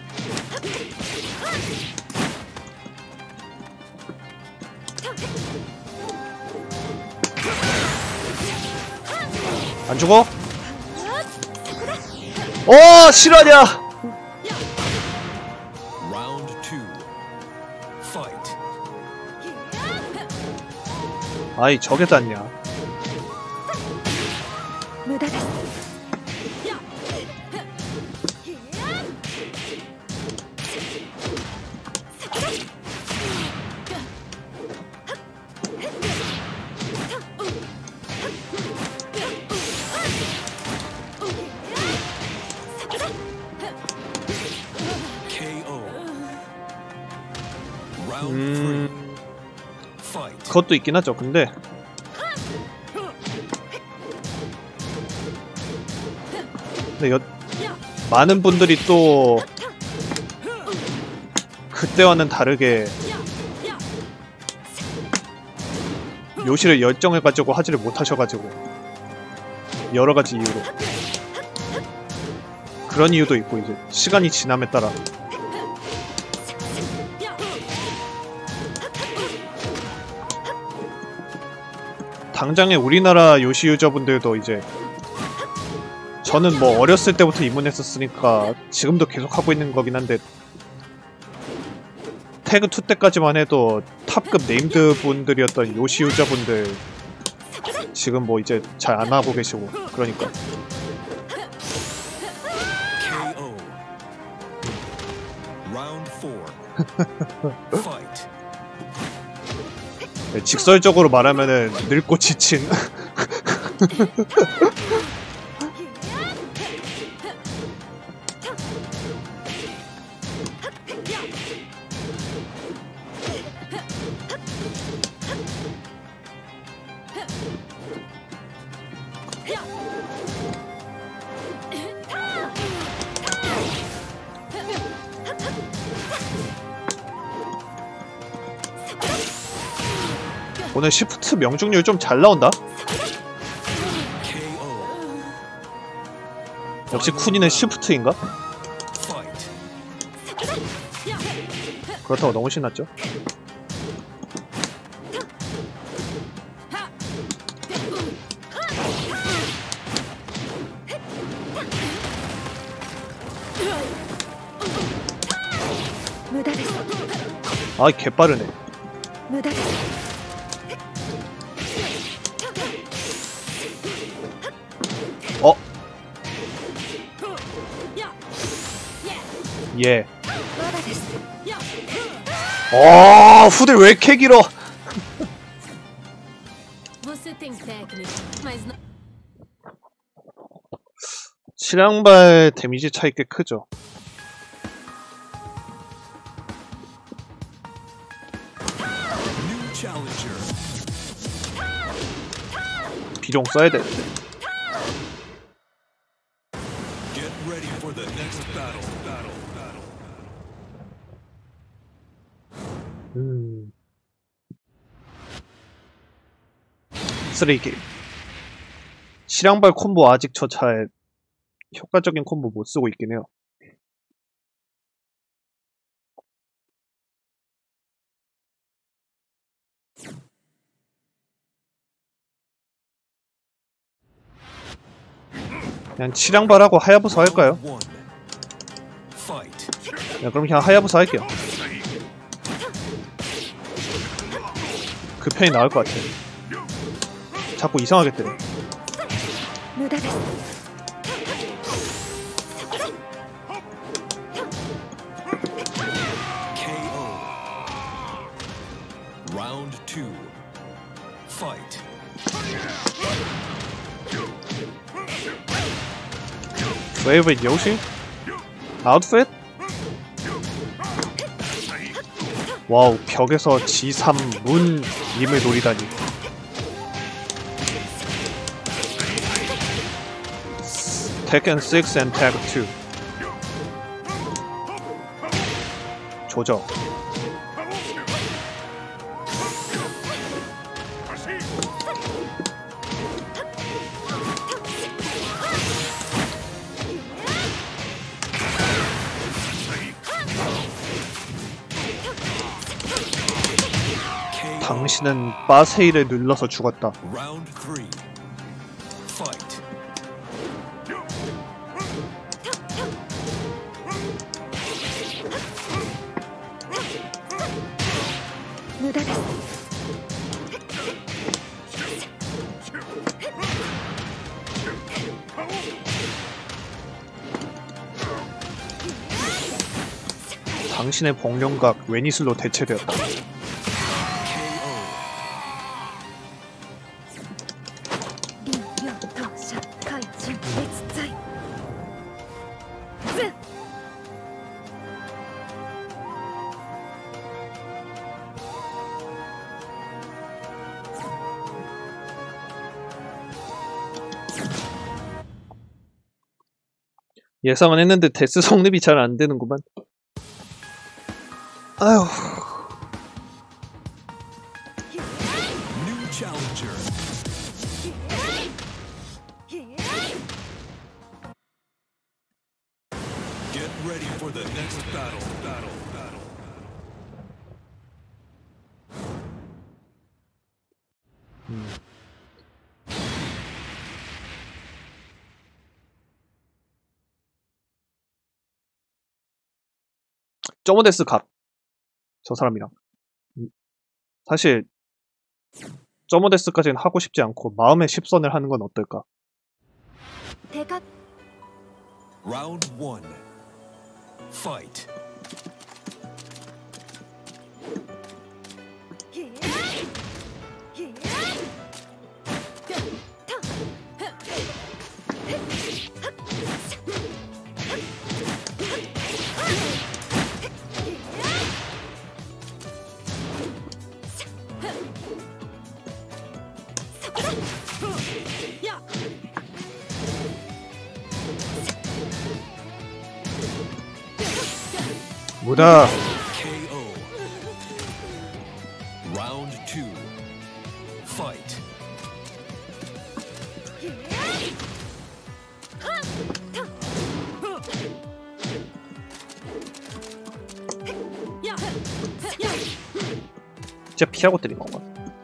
S2: 안 죽어? 실화냐?
S1: Round 2. Fight.
S2: 아이 저게 닿냐.
S3: 無駄です
S1: KO. Round 3. Fight.
S2: 그것도 있긴 하죠. 근데 많은 분들이 또 그때와는 다르게 요시를 열정해가지고 하지를 못하셔가지고 여러가지 이유로 그런 이유도 있고 이제 시간이 지남에 따라 당장에 우리나라 요시 유저분들도 이제 저는 뭐 어렸을 때부터 입문했었으니까 지금도 계속 하고 있는 거긴 한데 태그2 때까지만 해도 탑급 네임드 분들이었던 요시 유저분들 지금 뭐 이제 잘 안 하고 계시고 그러니까
S1: KO. Round 4. Fight.
S2: 네, 직설적으로 말하면은 늙고 지친 오늘 시프트 명중률 좀 잘 나온다?
S1: KO.
S2: 역시 쿠니는 시프트인가?
S1: Fight.
S2: 그렇다고 너무 신났죠? 아, 개빠르네. 어? 예. 후들 왜 이렇게 길어? 실황발 데미지 차이 꽤 크죠. 비룡 써야 되는데.
S1: Get ready for the next battle.
S2: 쓰레기. 실황발 콤보 아직 저 잘 효과적인 콤보 못 쓰고 있긴 해요. 그냥 실황발하고 하야부사 할까요? 네, 그럼 그냥 하야부사 할게요. 그 편이 나을 것 같아. 자꾸 이상하게 때려.
S1: KO. Round 2. Fight.
S2: Favorite Yoshi? Outfit? 와우, 벽에서 G3 문 님을 노리다니. Tekken 6 and Tag 2. 조져. 당신은 빠세이를 눌러서 죽었다.
S1: Round 3. Fight.
S2: 당신의 복룡각 웨니슬로 대체되었다. 예상은 했는데 데스 성립이 잘 안되는구만. 아휴.
S1: New challenger. Get ready for the next battle.
S2: 점오데스 갓. 저 사람이랑. 사실 점오데스까지는 하고 싶지 않고 마음의 10선을 하는 건 어떨까?
S1: Round 1. Fight.
S2: 뭐다?
S1: KO. Round 2. Fight.
S2: 진짜 피하고 때린 건가?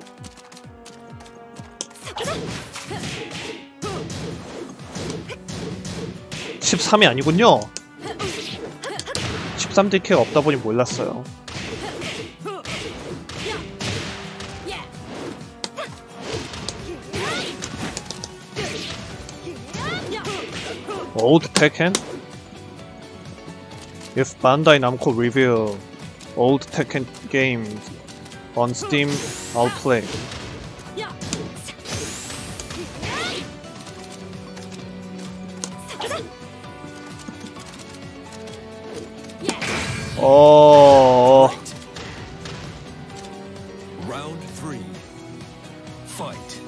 S2: (13이) 아니군요. 13딜캐가 없다 보니 몰랐어요. Old Tekken? If Bandai Namco reveal old Tekken games on Steam, I'll play.
S1: Round 3. Fight.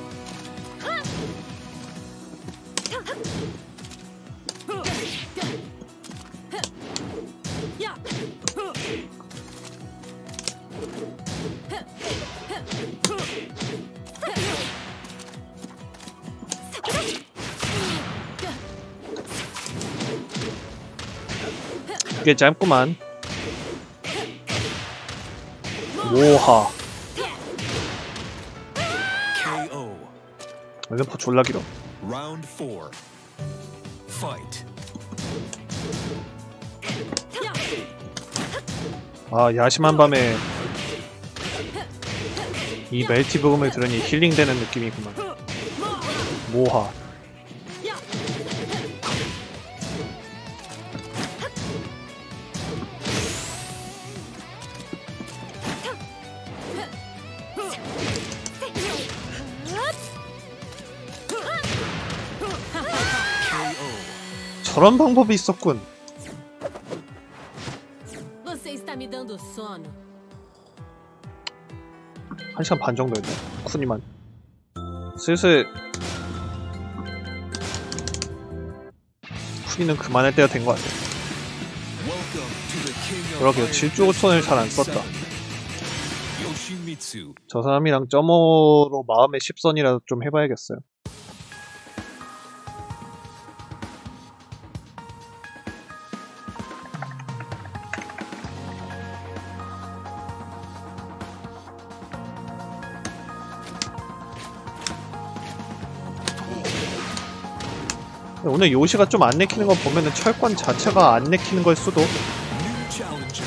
S2: 이게 짧구만. 모하.
S1: KO.
S2: 왼파 졸라 길어.
S1: Round 4. Fight.
S2: 아, 야심한 밤에 이 멜티 브금을 들으니 힐링되는 느낌이구만. 모하. 저런 방법이 있었군.
S4: Você está me dando sono.
S2: 1시간 반 정도 했네. 쿠니만. 슬슬 쿠니는 그만할 때가 된 것 같아. 그러게요. 질주호천을 잘 안 썼다. 저 사람이랑 점오로 마음의 10선이라도 좀 해봐야겠어요. 오늘 요시가 좀 안 내키는 거 보면은 철권 자체가 안 내키는 걸 수도.
S1: New challenger.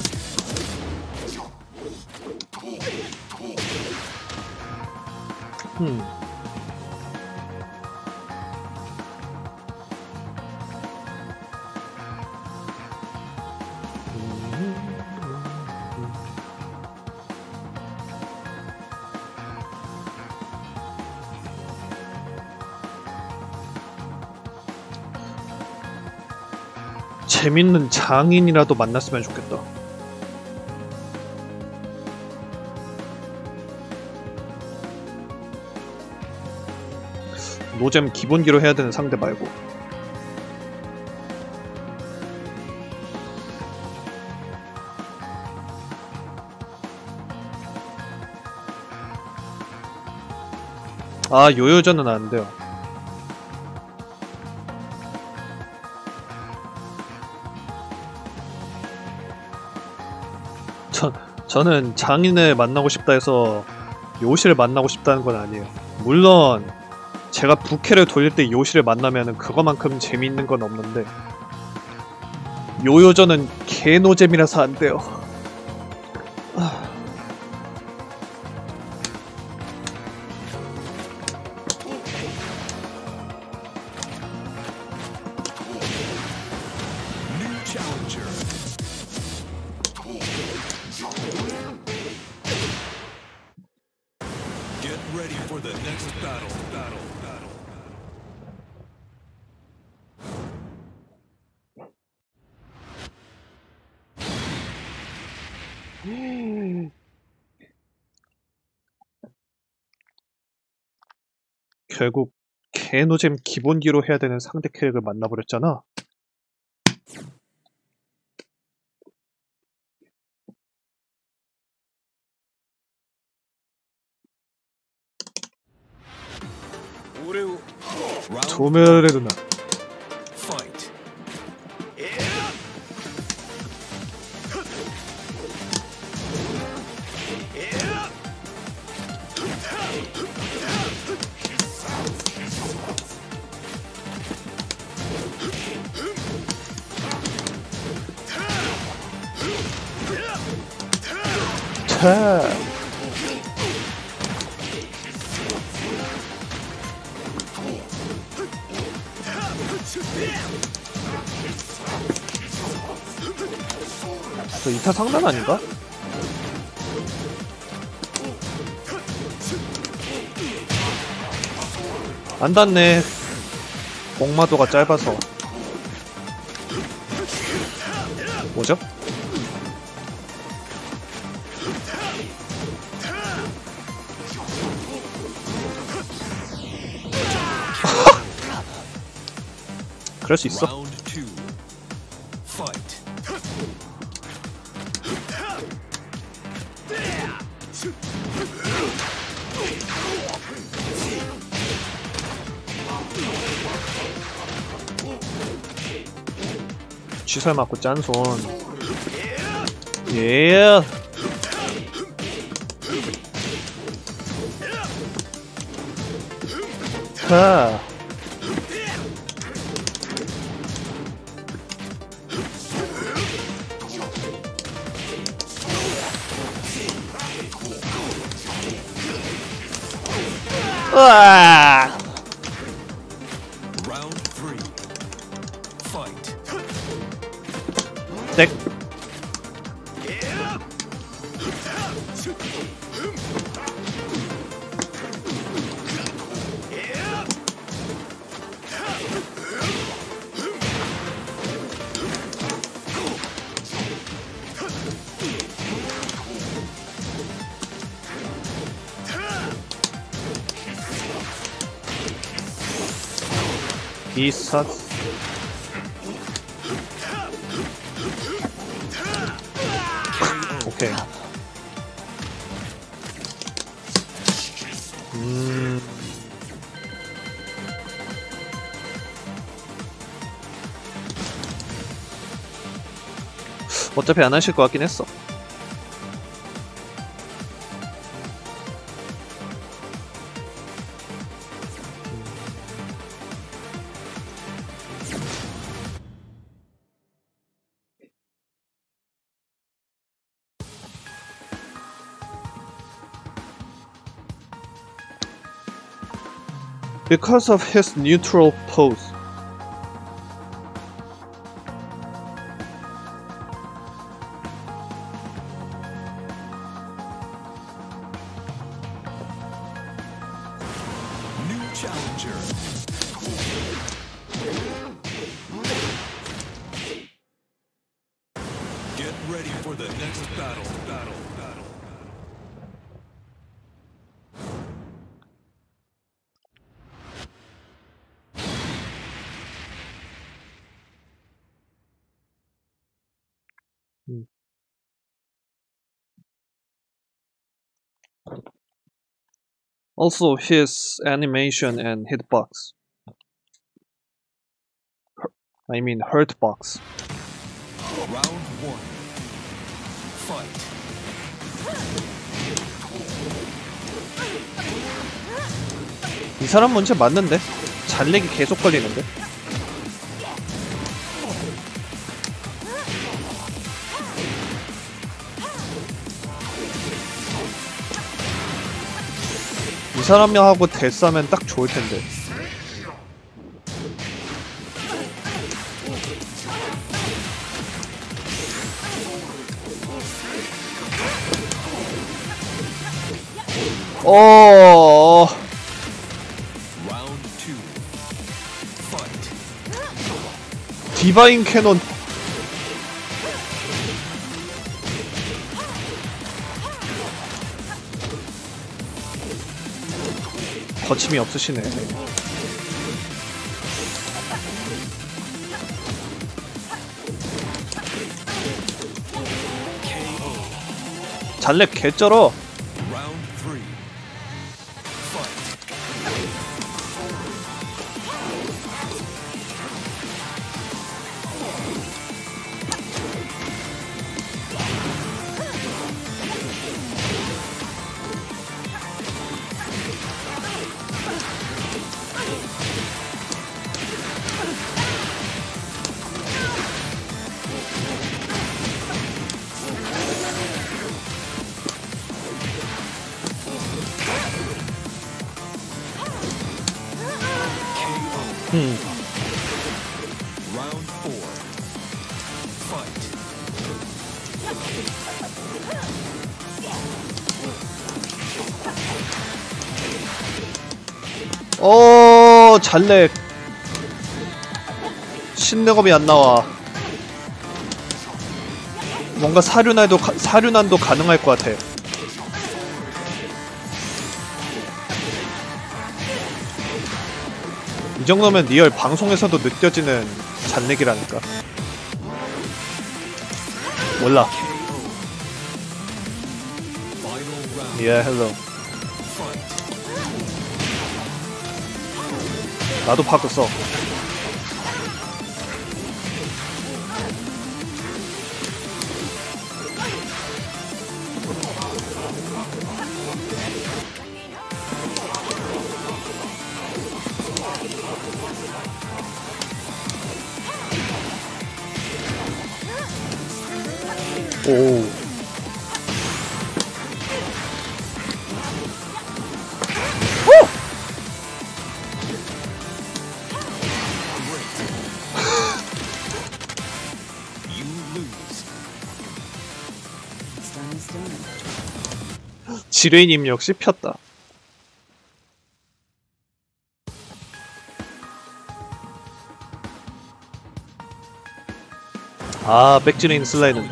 S2: 재밌는 장인이라도 만났으면 좋겠다. 노잼 기본기로 해야 되는 상대 말고. 아, 요요전은 안 돼요. 저는 장인을 만나고 싶다 해서 요시를 만나고 싶다는 건 아니에요. 물론 제가 부캐를 돌릴 때 요시를 만나면은 그거만큼 재미있는 건 없는데 요요전은 개노잼이라서 안 돼요.
S1: New challenger. Get ready for the next battle.
S2: 결국 개노잼 기본기로 해야 되는 상대 캐릭을 만나버렸잖아. 도멜의 누나.
S1: Fight.
S2: 차. 저 2타 상단 아닌가? 안 닿네. 공마도가 짧아서. 뭐죠? 그럴 수 있어.
S1: Round 2. Fight.
S2: 취살 맞고 짠손. 예. 하. 으아.
S1: Round 3. Fight.
S2: 넥. 이삿. 오케이. 어차피 안 하실 것 같긴 했어. Because of his neutral pose.
S1: New challenger. Get ready for the next battle.
S2: Also his animation and hitbox. I mean hurtbox.
S1: Round 1. Fight.
S2: 이 사람 문제 맞는데? 잔렉이 계속 걸리는데? 이 사람하고 데스하면 딱 좋을 텐데.
S1: Round 2. Fight.
S2: 디바인 캐논. 거침이 없으시네. 잔렉 개쩔어.
S1: Round 3. Fight. Round 4. Fight.
S2: 잔렉. 신뢰감이 안 나와. 뭔가 사륜난도 가능할 것 같아. 이 정도면 리얼 방송에서도 느껴지는 잔렉이라니까. 몰라.
S1: Final round.
S2: 예, 헬로.
S1: Fight.
S2: 나도 파크 써. 오.
S1: You lose.
S2: 지뢰님 역시 폈다. 아, 백지레인 쓸라 했는데.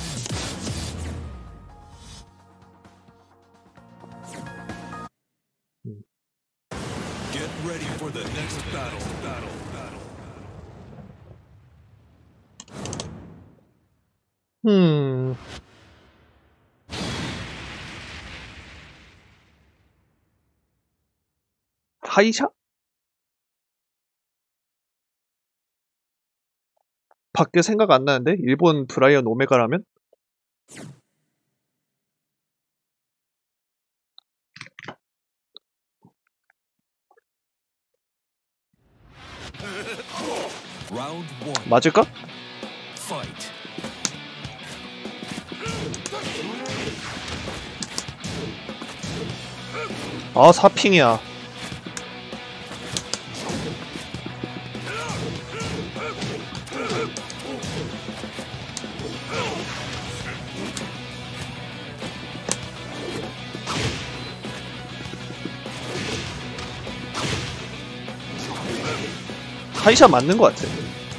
S1: Get ready for the next battle.
S2: 하이샤? 밖에 생각 안 나는데? 일본 브라이언 오메가라면?
S1: Round 1.
S2: 맞을까?
S1: Fight.
S2: 아, 4핑이야. 카이샤 맞는 것 같아.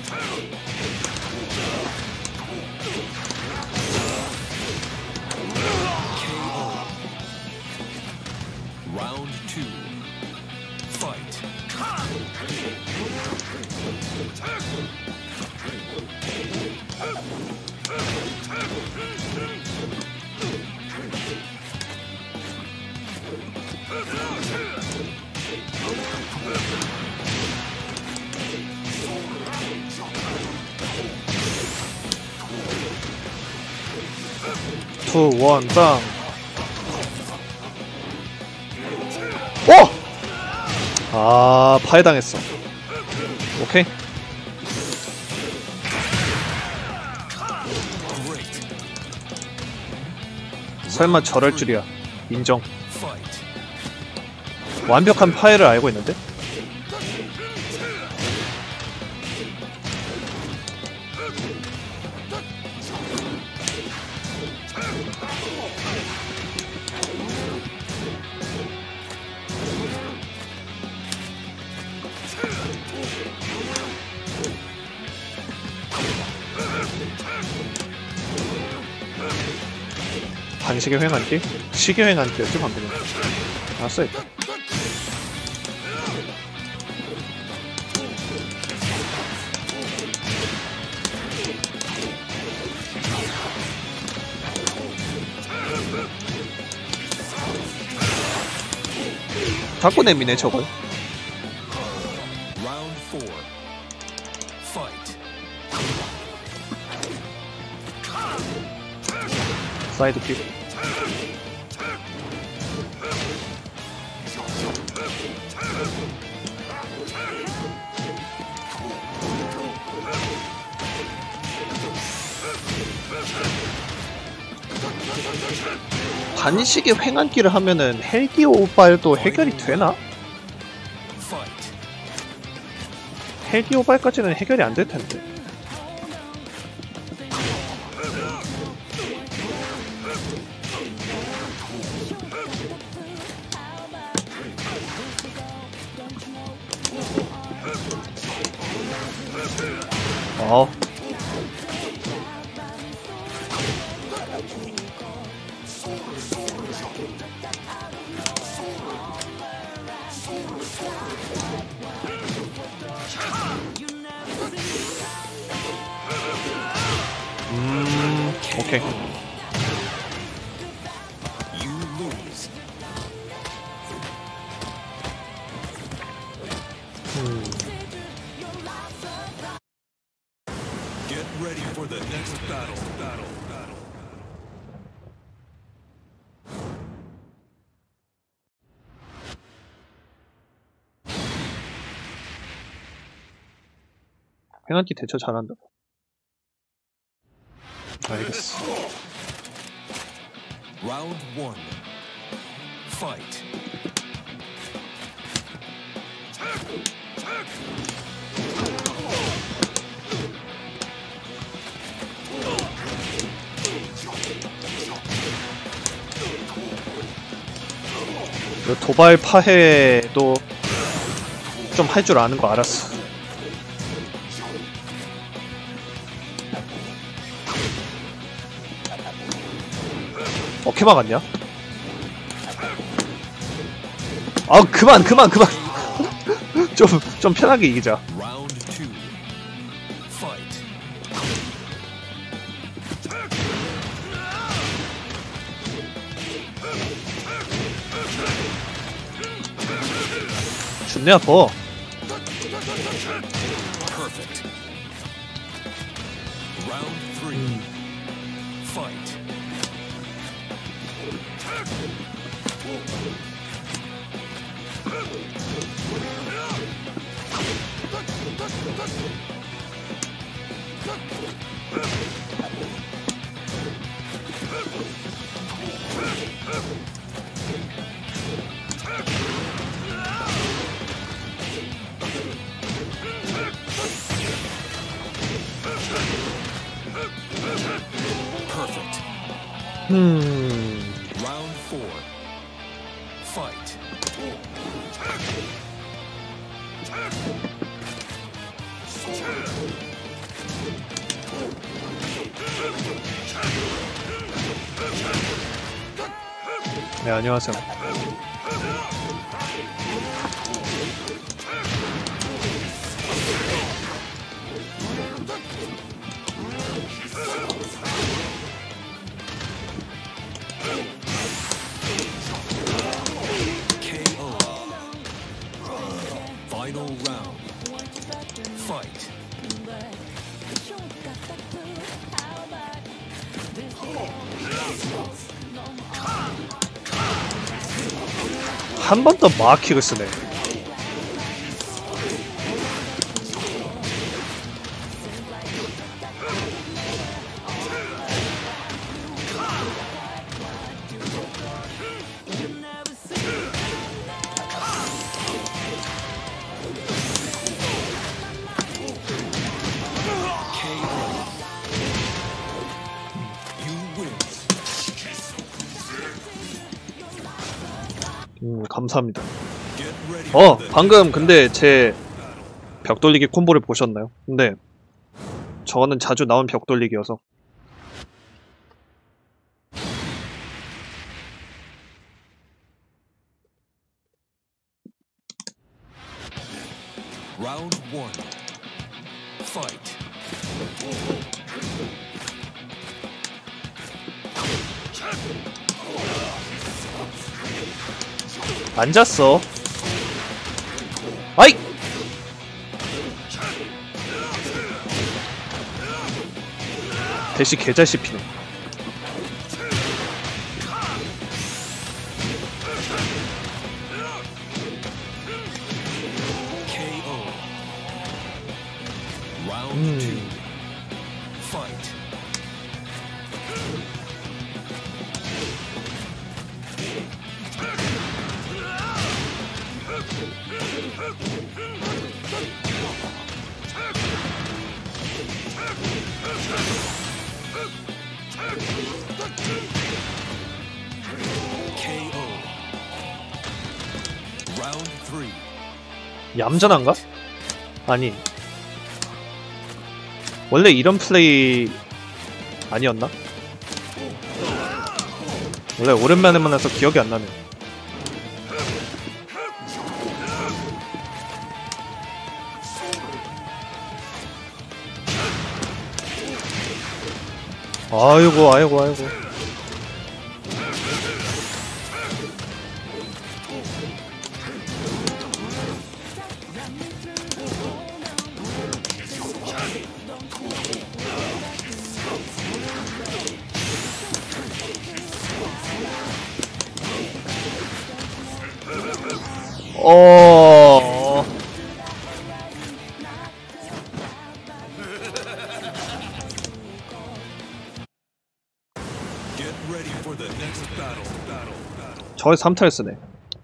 S1: Round 2. Fight.
S2: 투, 원, 땅. 오! 아, 파해당했어. 오케이. 설마 저럴 줄이야. 인정.
S1: Fight.
S2: 완벽한 파해를 알고 있는데? 반시계 횡한기? 시계 횡한기였지 방금은. 알았어 일단. 자꾸 내미네 저걸.
S1: Round 4. Fight.
S2: 사이드킥. 반시계 횡한기를 하면은 헬기 오발도 해결이 되나?
S1: Fight.
S2: 헬기 오발까지는 해결이 안 될 텐데. 어. 오케이.
S1: You lose. Get ready for the next battle.
S2: 횡한기 대처 잘한다. 알겠어.
S1: Round 1. Fight.
S2: 도발 파해도 좀 할 줄 아는 거 알았어. 어떻게 막았냐? 아 그만 좀 편하게 이기자.
S1: Round 2. Fight.
S2: 준내 아파.
S1: Perfect. Round 3. Fight. Perfect. Round 4. Fight.
S2: 네, 안녕하세요.
S1: KO. Final round. Fight.
S2: 한 번 더 마킥을 쓰네. 감사합니다. 방금 근데 제 벽 돌리기 콤보를 보셨나요? 근데 저거는 자주 나온 벽 돌리기여서.
S1: Round 1. Fight.
S2: 앉았어. 아이! 대시 개잘 씹히네.
S1: KO. Round 2. Fight. KO. Round 3.
S2: 얌전한가? 아니. 원래 이런 플레이 아니었나? 원래 오랜만에 만나서 기억이 안 나네. 아이고 아이고 아이고.
S1: Get ready for the next battle.
S2: 저의 3탈 쓰네.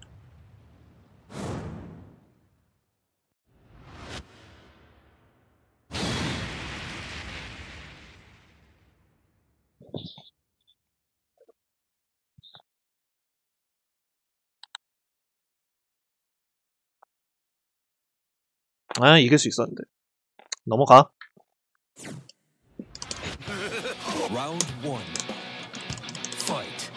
S2: 아, 이길 수 있었는데. 넘어가.
S1: Round 1. Fight.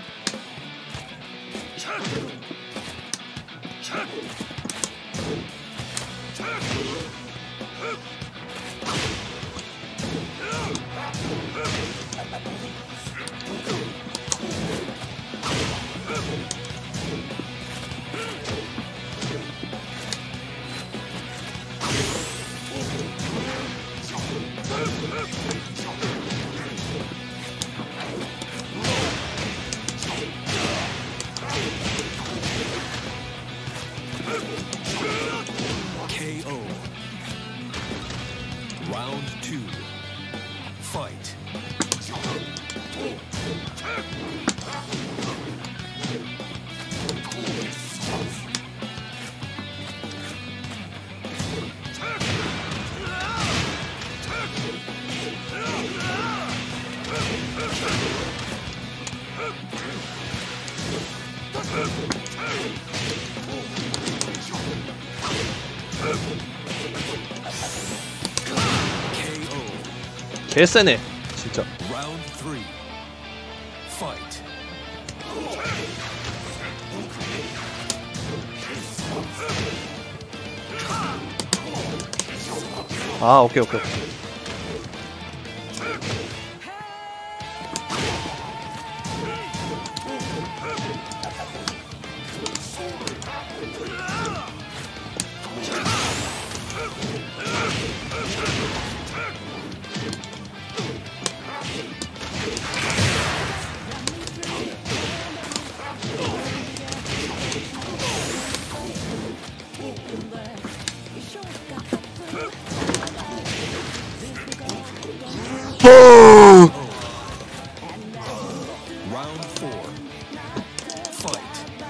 S1: KO. Round 2. Fight. KO.
S2: 개쎄네 진짜.
S1: Round 3. Fight.
S2: 아, 오케이.
S1: Round 4. Fight.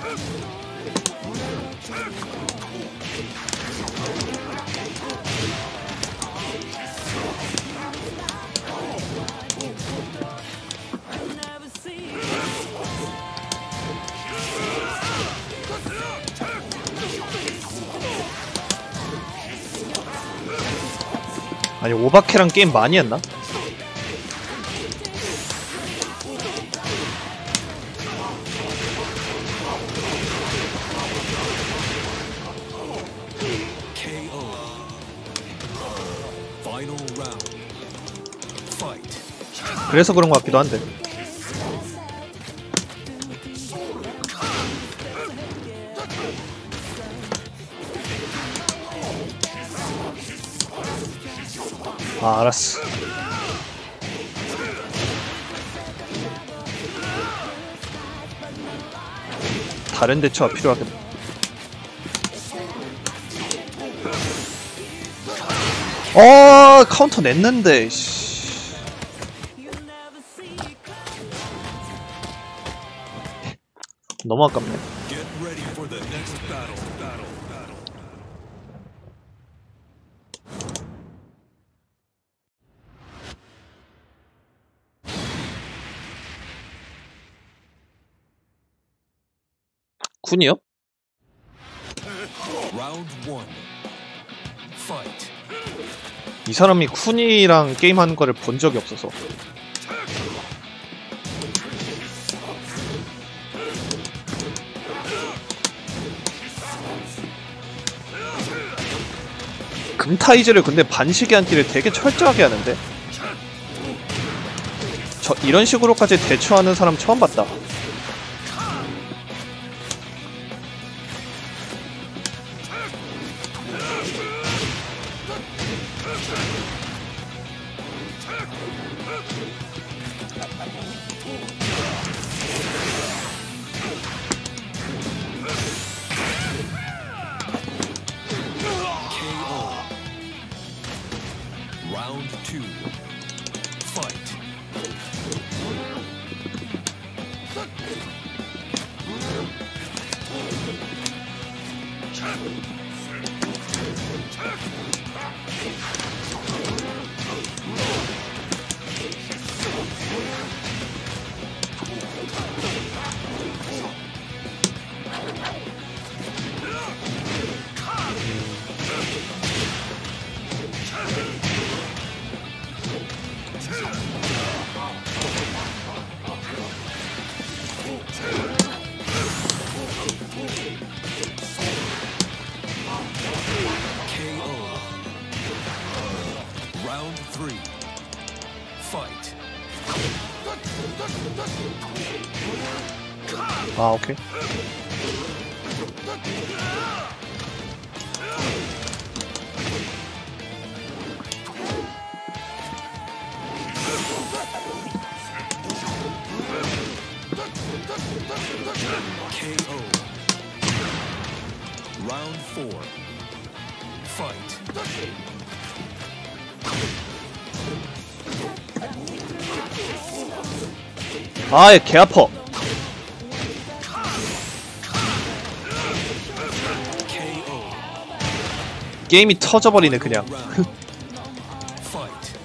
S2: 아니, 오바케랑 게임 많이 했나?
S1: KO. Final round. Fight.
S2: 그래서 그런 것 같기도 한데. 아, 알았어. 다른 대처가 필요하겠다. 카운터 냈는데, 씨. 너무 아깝네.
S1: Get ready for the next battle.
S2: 쿤이요?
S1: Round 1. Fight.
S2: 이 사람이 쿤이랑 게임하는 거를 본 적이 없어서. 금타이즈를 근데 반시계 한끼를 되게 철저하게 하는데? 이런 식으로까지 대처하는 사람 처음 봤다.
S1: Round 2. Fight. Round 3. Fight.
S2: 아, 오케이.
S1: KO. Round 4. Fight.
S2: 아, 얘 개 아파.
S1: KO.
S2: 게임이 터져버리네, 그냥.
S1: Fight.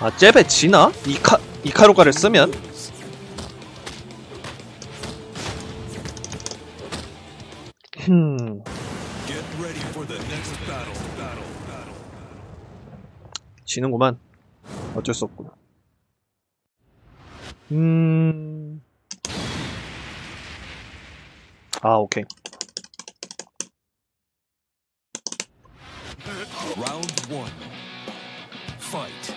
S2: 아, 잽에 지나? 이카루가를 쓰면?
S1: Get ready for the next battle.
S2: 지는구만. 어쩔 수 없구나. 아, 오케이.
S1: Round 1. Fight.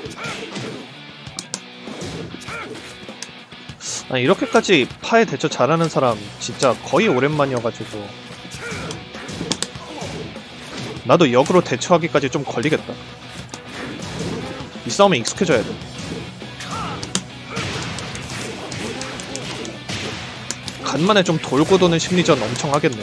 S2: 아니, 이렇게까지 파에 대처 잘하는 사람 진짜 거의 오랜만이어가지고 나도 역으로 대처하기까지 좀 걸리겠다. 이 싸움에 익숙해져야 돼. 간만에 좀 돌고 도는 심리전 엄청 하겠네.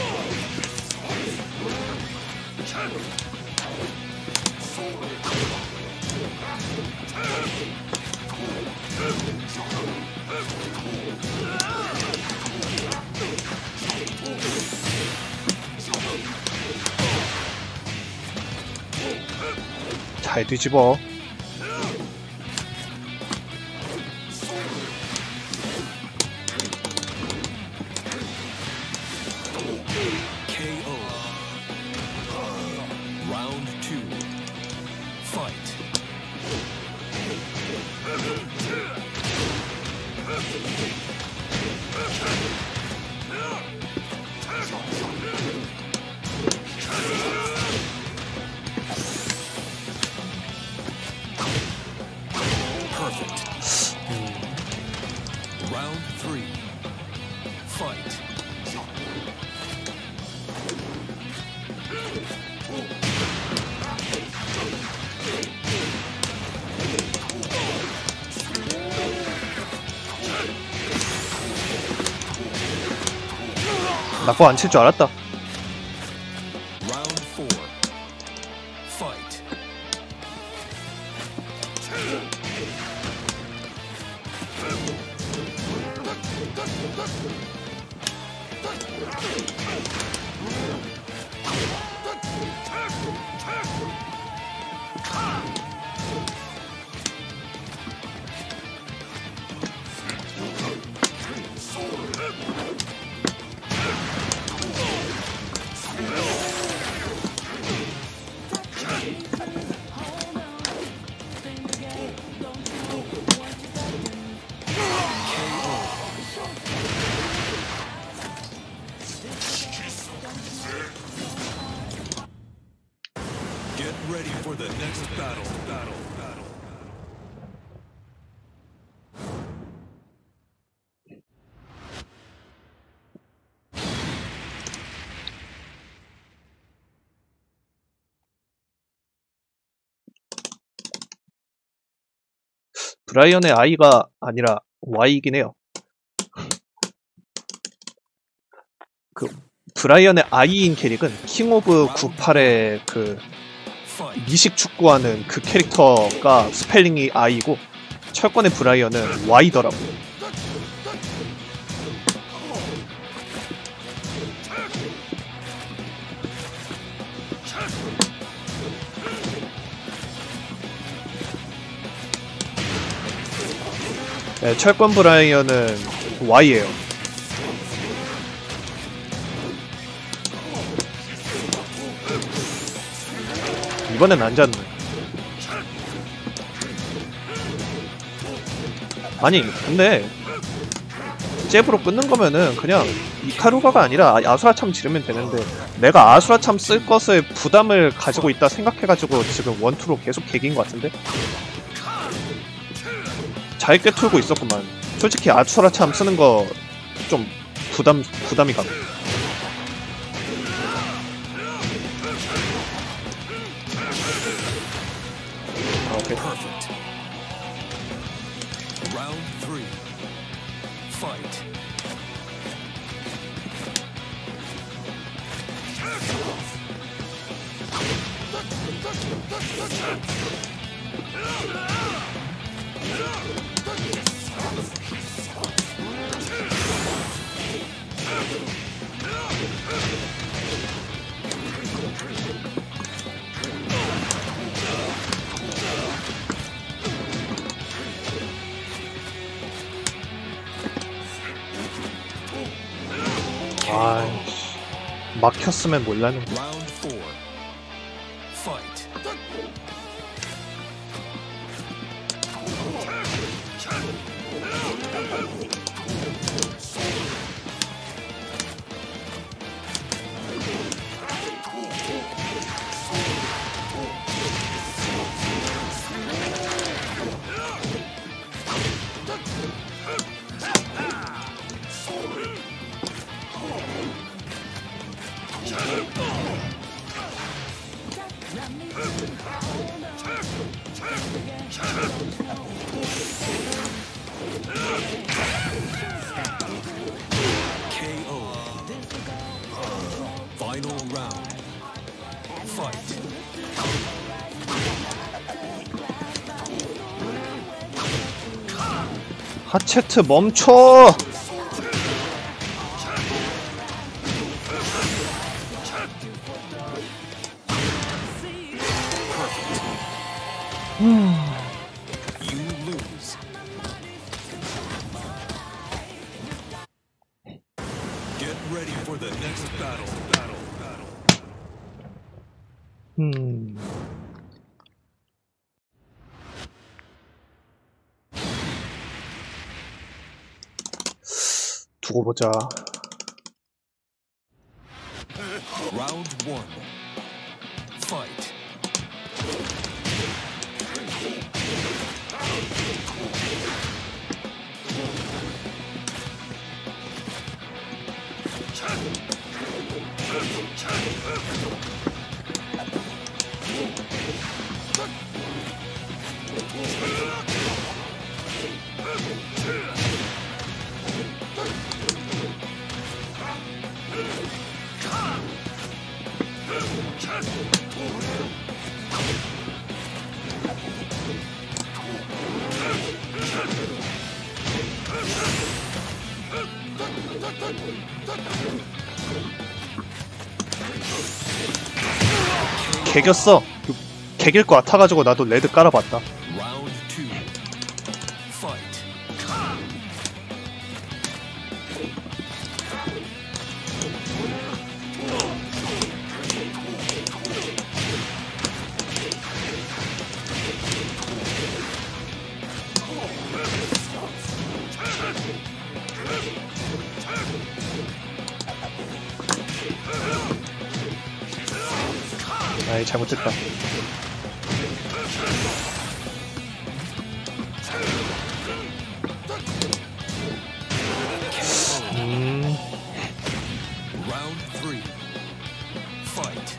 S2: 잘 뒤집어.
S1: KO. Round 2. Fight. Perfect. Round 3. Fight.
S2: 나 그거 안 칠 줄 알았다.
S1: Round 4. Fight. Get ready for the next battle.
S2: 브라이언의 I가 아니라 Y이긴 해요. 그 브라이언의 I인 캐릭은 킹 오브 98의 그
S1: Fight.
S2: 미식 축구하는 그 캐릭터가 스펠링이 I고 철권의 브라이언은 Y더라고. 네, 철권 브라이언은 Y예요. 이번엔 안 잤네. 아니 근데 잽으로 끊는 거면은 그냥 이카루가가 아니라 아수라참 지르면 되는데 내가 아수라참 쓸 것을 부담을 가지고 있다 생각해가지고 지금 원투로 계속 개긴 것 같은데? 잘 꿰뚫고 있었구만. 솔직히 아수라참 쓰는 거 좀 부담이 가네. 오케이.
S1: Perfect. Round 3. Fight.
S2: 막혔으면 몰라는 거.
S1: Round 4. Fight. KO. Final round. Fight.
S2: 하체트 멈춰!
S1: You lose. Get ready for the next battle.
S2: 두고 보자.
S1: Round 1. Fight.
S2: 개겼어. 개길 거 같아가지고 나도 레드 깔아봤다.
S1: Round 2. Fight.
S2: 아이, 잘못했다.
S1: Round 3. Fight.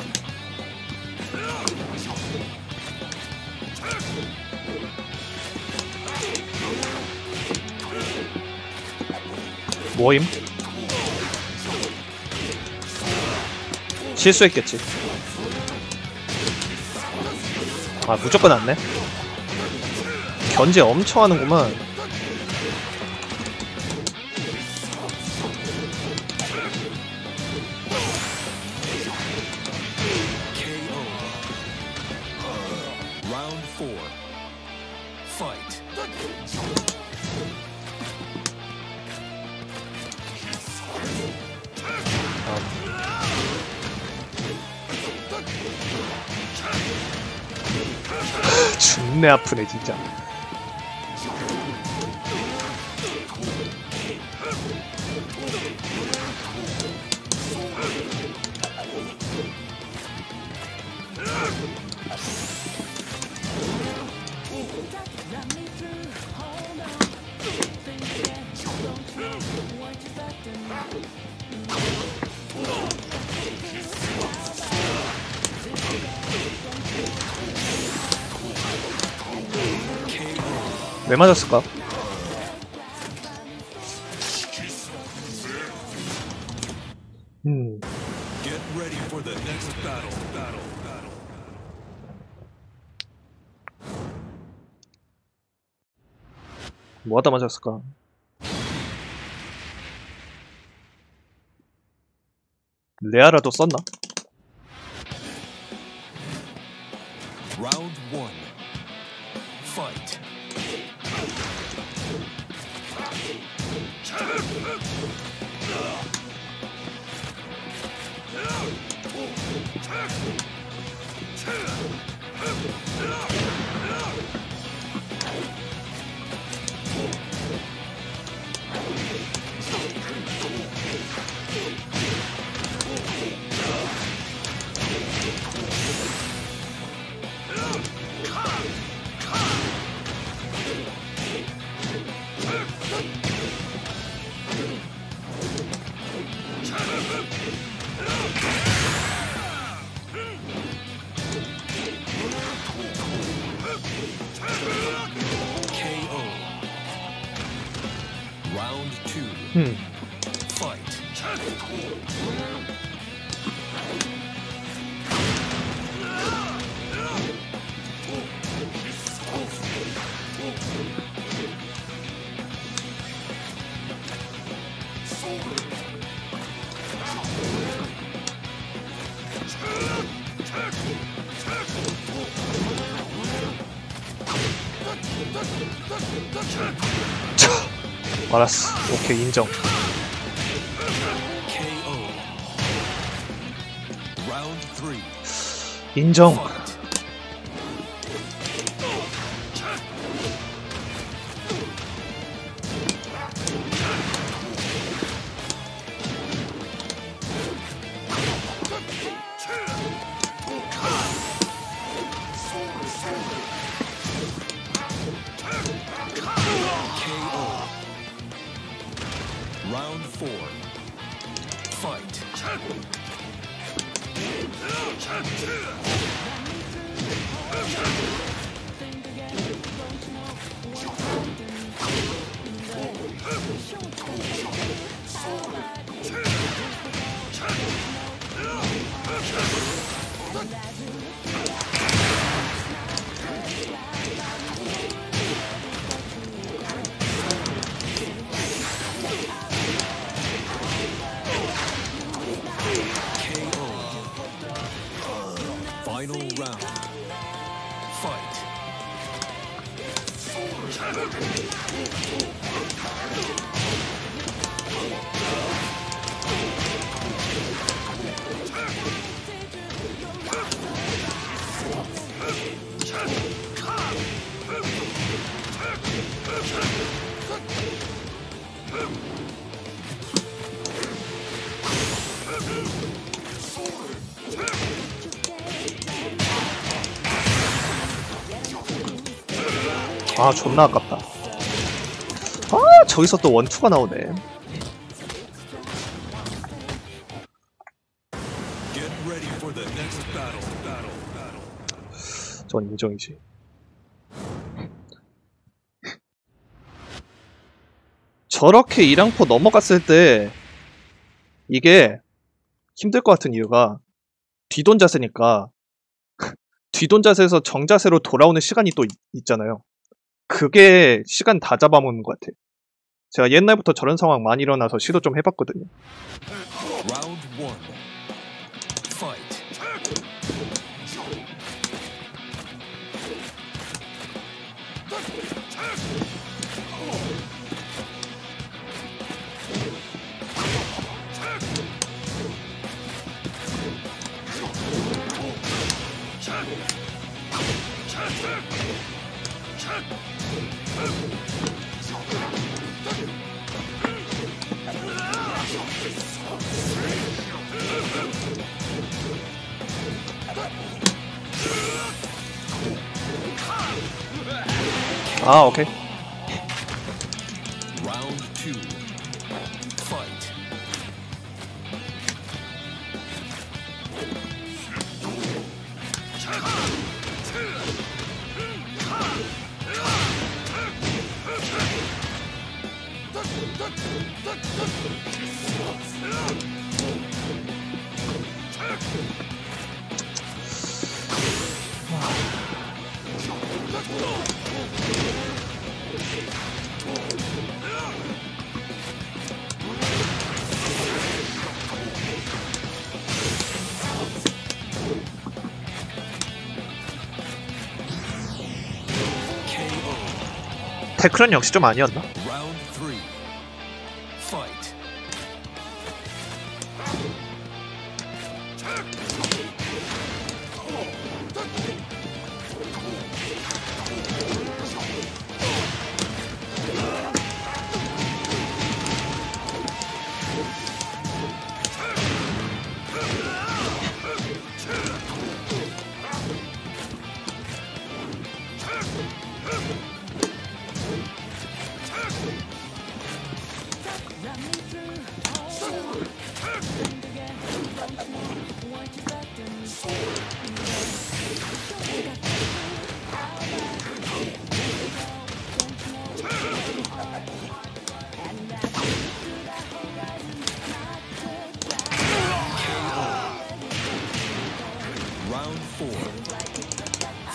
S2: 뭐임? 실수했겠지. 아, 무조건 안네. 견제 엄청 하는구만.
S1: KO. Round 4. Fight.
S2: 죽네 아프네 진짜. 왜 맞았을까?
S1: Get ready for the next battle.
S2: 뭐 하다 맞았을까? 레아라도 썼나?
S1: Round 1. Fight. KO. Round 2. Fight.
S2: 알았어. 오케이, 인정.
S1: KO. Round 3.
S2: 인정.
S1: Fight. KO. Round 4. Fight. KO. Final round. Fight.
S2: 아, 존나 아깝다. 아, 저기서 또 원투가 나오네.
S1: Get ready for the next battle.
S2: 전 인정이지. 저렇게 2랑포 넘어갔을 때 이게 힘들 것 같은 이유가 뒤돈 자세니까 뒤돈 자세에서 정자세로 돌아오는 시간이 또 있잖아요. 그게 시간 다 잡아먹는 것 같아. 제가 옛날부터 저런 상황 많이 일어나서 시도 좀 해봤거든요.
S1: Round 1. Fight.
S2: 아, 오케이.
S1: Round 2. Fight.
S2: 태클은 역시 좀 아니었나?
S1: Round 3. Fight.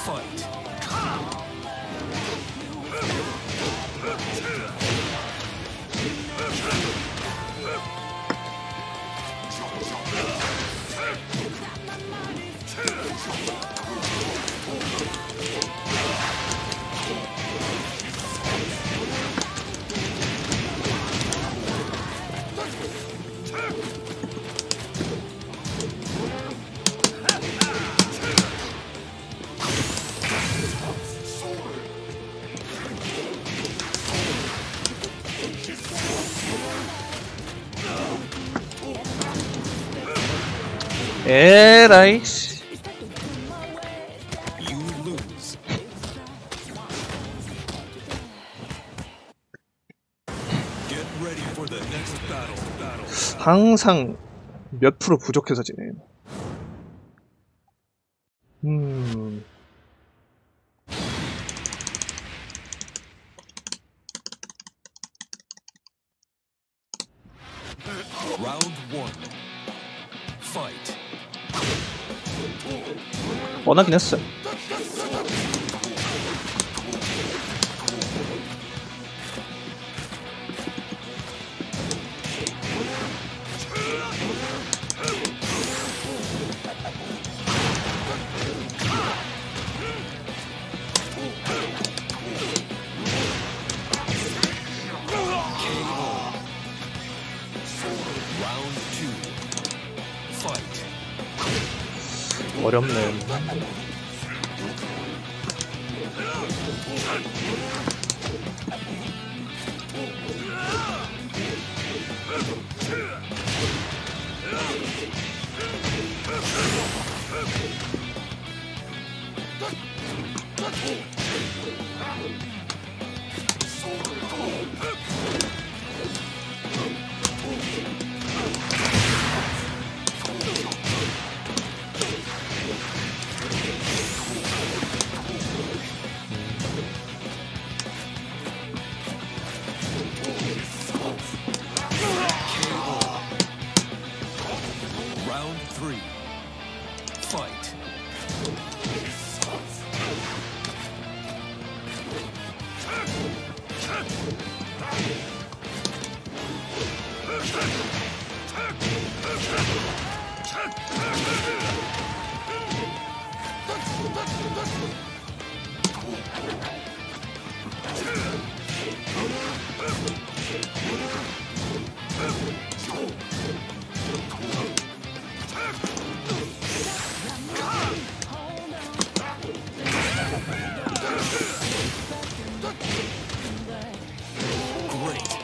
S1: Fight.
S2: 에라이 씨.
S1: You lose. Get ready for the next battle.
S2: 항상 몇 프로 부족해서 지네.
S1: Round 1. Fight.
S2: 원하긴 했어요.
S1: Round 2. Fight.
S2: 어렵네.
S1: Round 3. Fight. Great.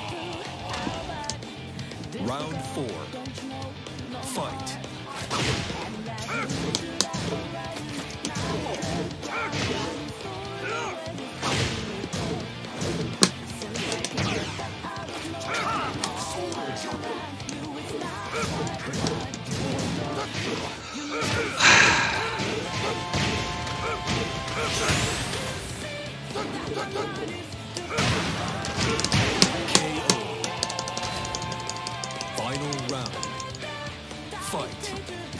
S1: Round 4. Fight. Final round. Fight.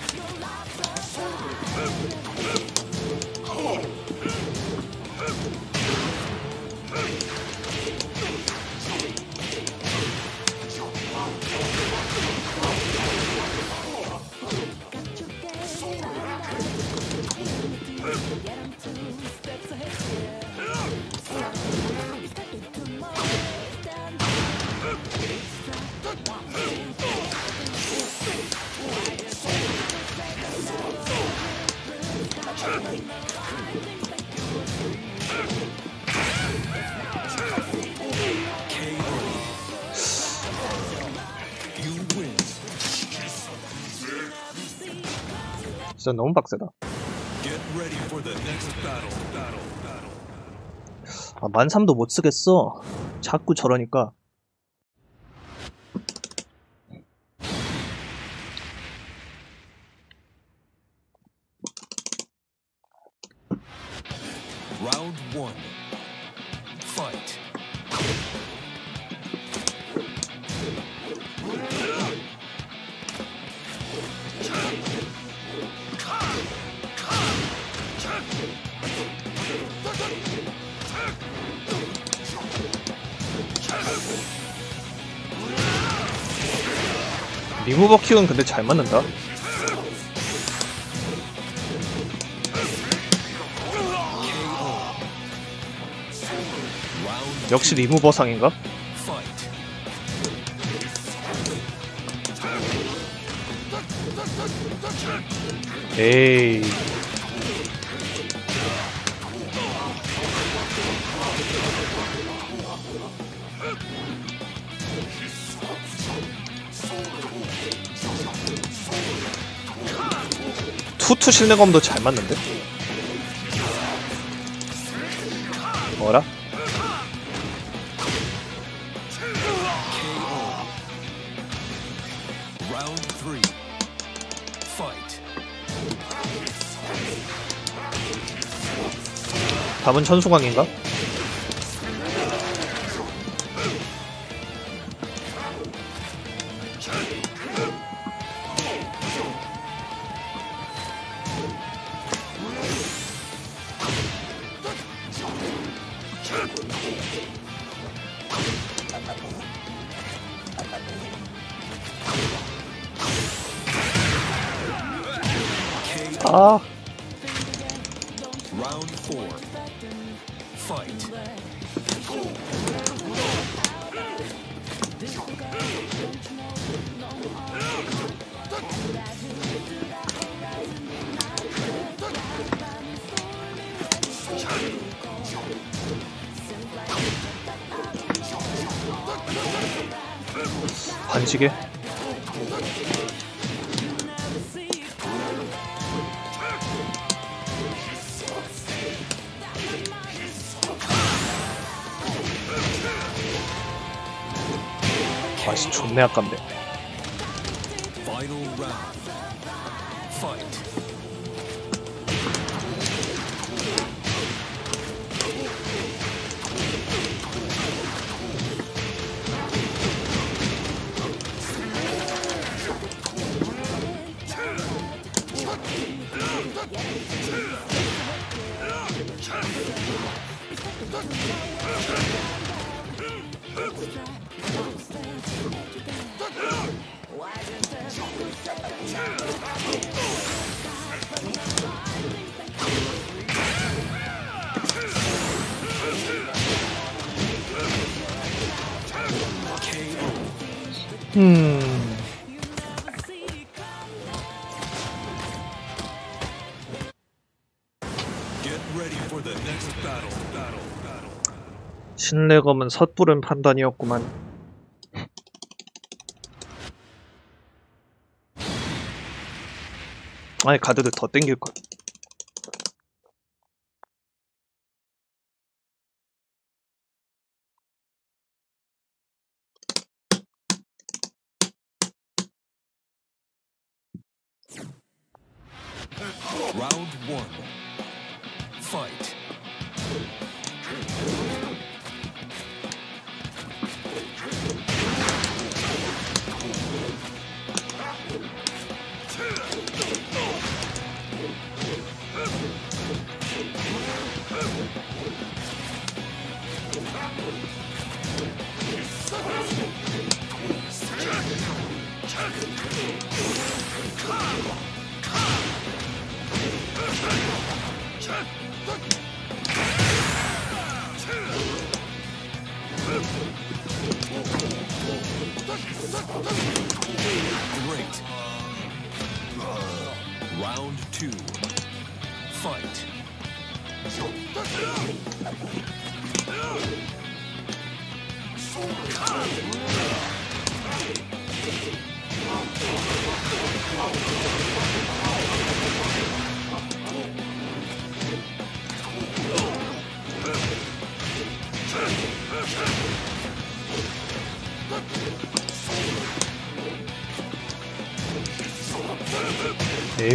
S1: You win.
S2: 진짜 너무 빡세다.
S1: Get ready for the next battle.
S2: 아, 13,000도 못 쓰겠어. 자꾸 저러니까.
S1: Round 1. Fight.
S2: 리무버 킥은 근데 잘 맞는다. 역시 리무버 상인가? 에이. 투투 실내검도 잘 맞는데? 뭐라? 답은 천수광인가? 아.
S1: Round 4. Fight.
S2: 반칙에? 맛이 존내 아깝네.
S1: Final round. Fight. Get ready for the next battle.
S2: 신뢰검은 섣부른 판단이었구만. 아니 가드를 더 땡길걸.
S1: Round 1. Fight. Great. Round 2. Fight.
S2: 에휴.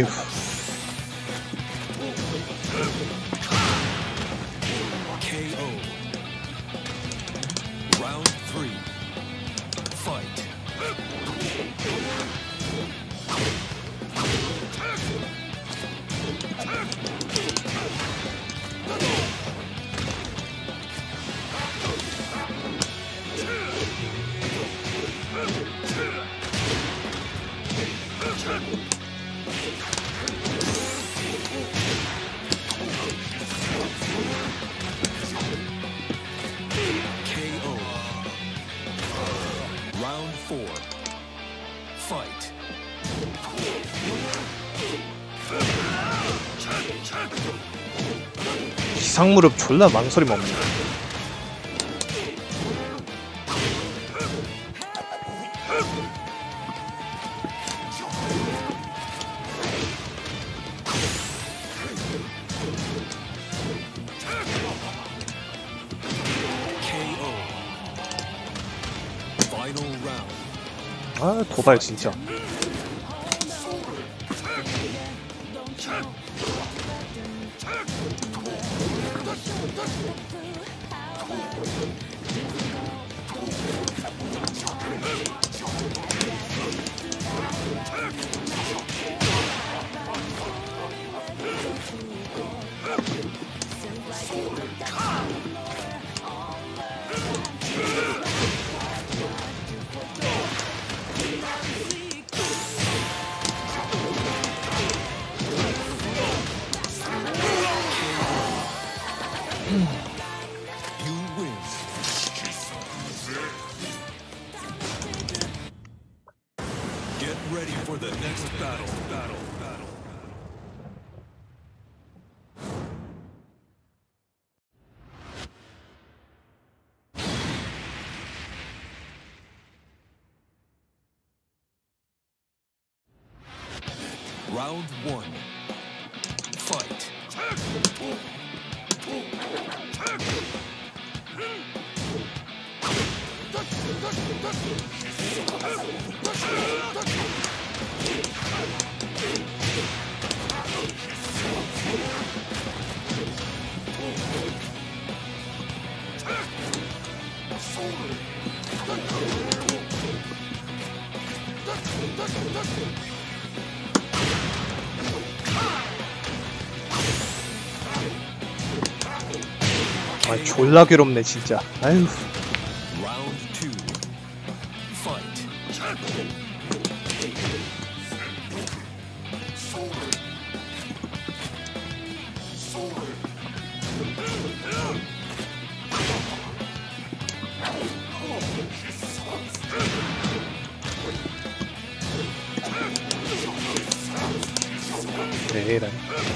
S1: KO. Round 3. Fight.
S2: 비상무릎 졸라 망설임 없네. 아 도발 진짜.
S1: Round 1. Fight.
S2: 아 졸라 괴롭네 진짜. 아유.
S1: Round 2. Fight.
S2: 에이란.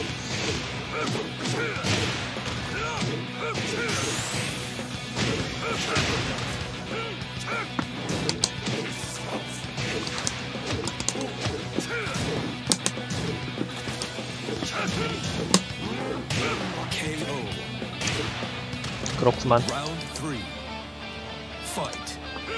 S1: KO.
S2: 그렇구만.
S1: Round 3. Fight.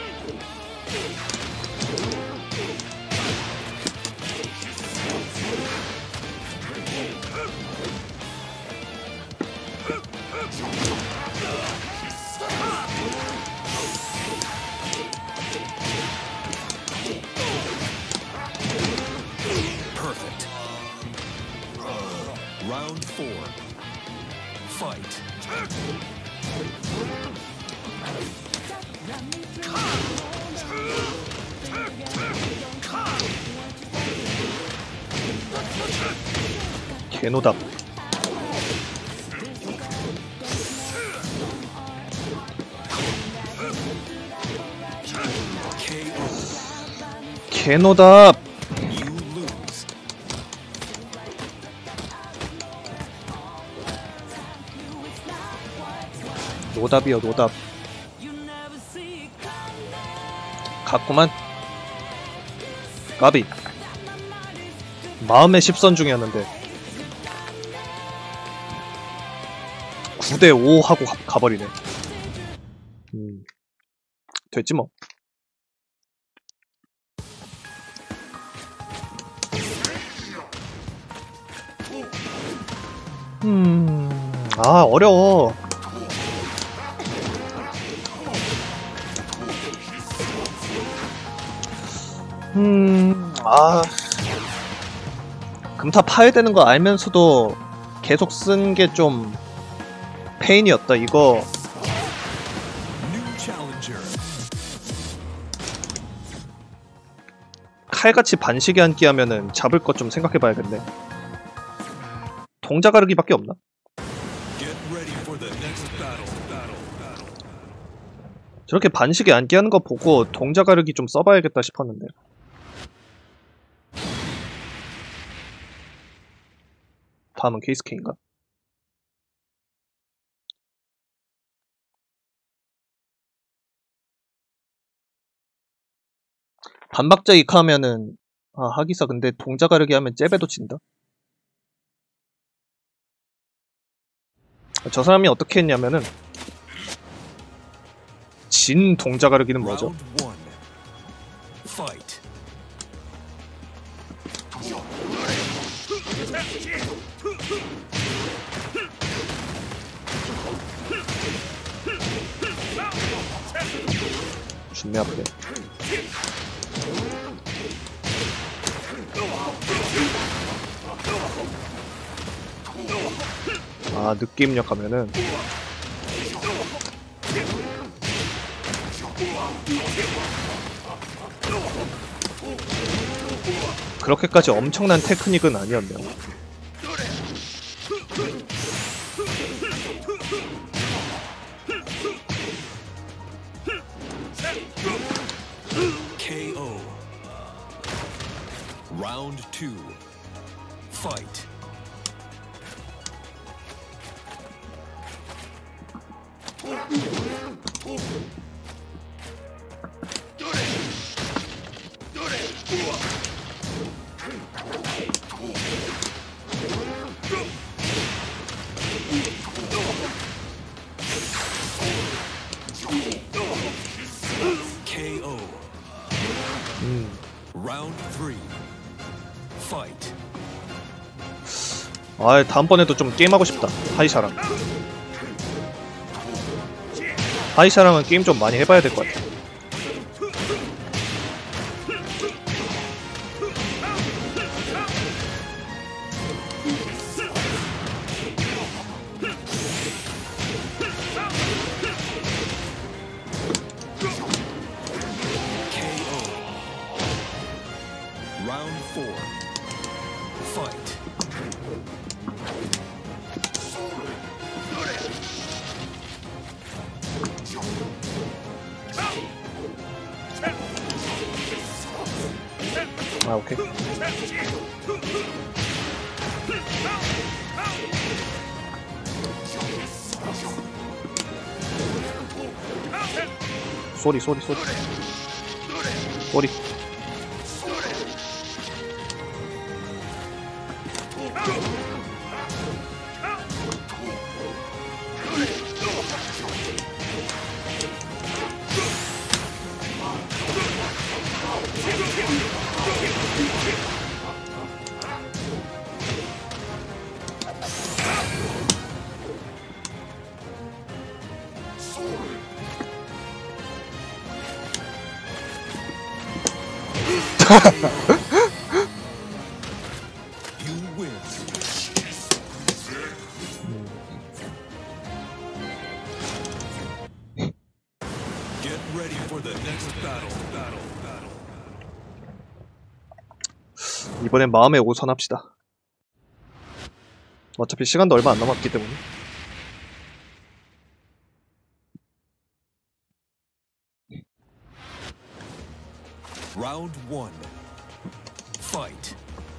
S1: Perfect. Round 4. Fight.
S2: 개노답. 개노답.
S1: You lose.
S2: 노답이요 노답. 갔구만. 까비. 마음의 10선 중이었는데 9대5 하고 가버리네. 됐지 뭐. 아 어려워. 아 금탑 파괴되는 거 알면서도 계속 쓴 게 좀 페인이었다. 이거
S1: New challenger.
S2: 칼같이 반시계 앉기 하면은 잡을 것 좀 생각해봐야겠네. 동작 가르기밖에 없나?
S1: Get ready for the next battle.
S2: 저렇게 반시계 앉기 하는 거 보고 동작 가르기 좀 써봐야겠다 싶었는데. 다음은 케이스케인가? 반박자 이카하면은 하기사 근데 동작 가르기 하면 잽에도 진다. 저 사람이 어떻게 했냐면은 진 동작 가르기는 뭐죠?
S1: Round 1. Fight.
S2: 존내 아프네. 늦게 입력하면은 그렇게까지 엄청난 테크닉은 아니었네요.
S1: KO. Round 2. Fight. KO. Round 3. Fight.
S2: 다음번에도 좀 게임하고 싶다. 하이샤랑. 하이샤랑은 게임 좀 많이 해봐야 될 것 같아.
S1: Round 4. Fight.
S2: 오케이. 쏘리.
S1: You win. Get ready for the next battle.
S2: 이번엔 마음에 오선합시다. 어차피 시간도 얼마 안 남았기 때문에.
S1: Round 1. Fight.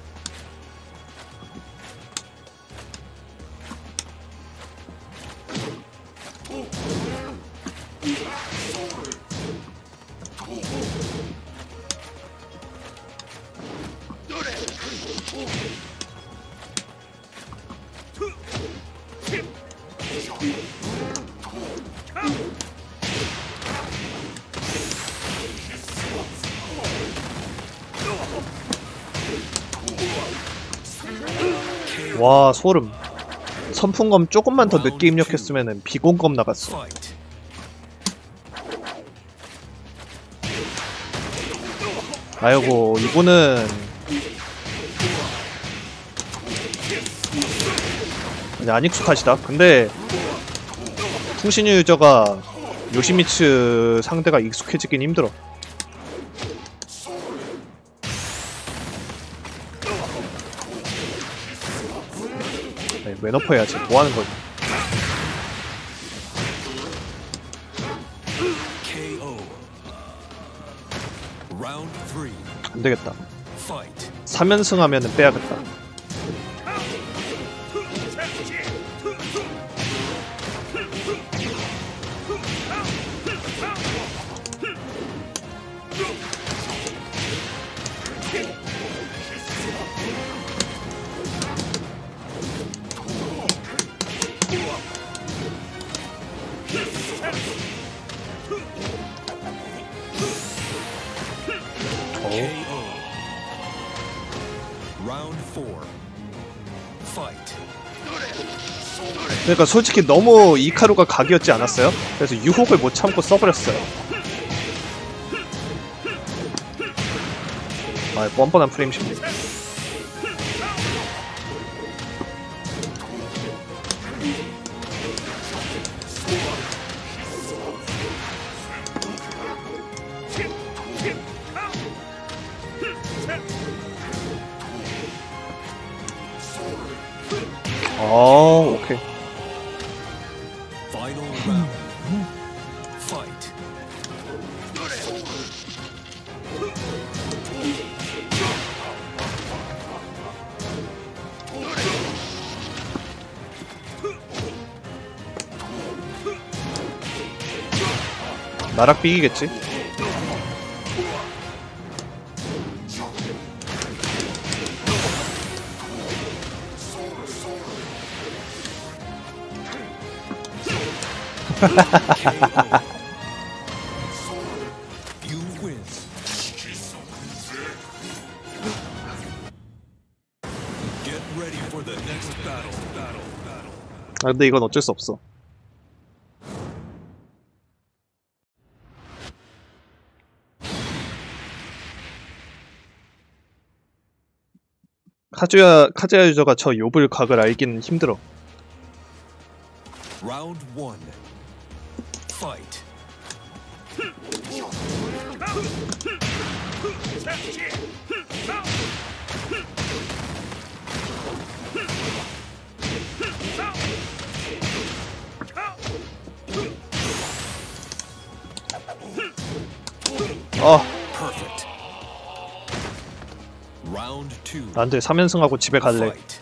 S2: 와, 소름. 선풍검 조금만 더 늦게 입력했으면은 비공검 나갔어.
S1: Fight.
S2: 아이고, 이분은 안 익숙하시다. 근데 통신 유저가 요시미츠 상대가 익숙해지긴 힘들어. 왜 엎어야지? 뭐 하는 거지?
S1: KO. Round 3.
S2: 안 되겠다.
S1: Fight.
S2: 3연승 하면은 빼야겠다.
S1: KO. Round 4. Fight.
S2: 그러니까 솔직히 너무 이카루가 각이었지 않았어요? 그래서 유혹을 못 참고 써버렸어요. 아, 뻔뻔한 프레임 심리. 오케이.
S1: Final round. Fight.
S2: 나락 삐기겠지?
S1: You win. Get ready for the next battle.
S2: 아, 근데 이건 어쩔 수 없어. 카즈야 유저가 저 요블 각을 알기는 힘들어.
S1: Round 1. Fight. Perfect. Round 2.
S2: 안돼, 3연승하고 집에 갈래.
S1: Fight.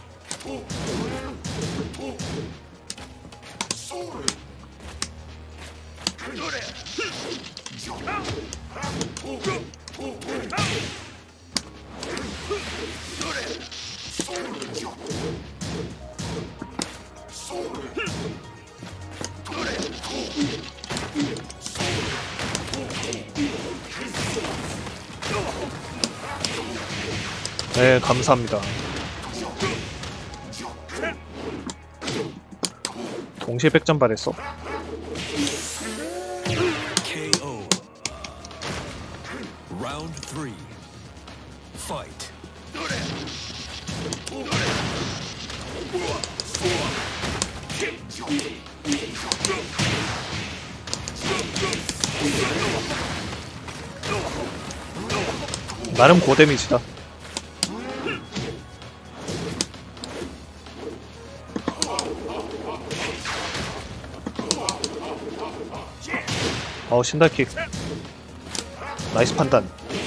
S2: 네, 감사합니다. 동시에 100점 발했어.
S1: KO. Round 3. Fight.
S2: 나름 고데미지다. 신달킥. 나이스 판단.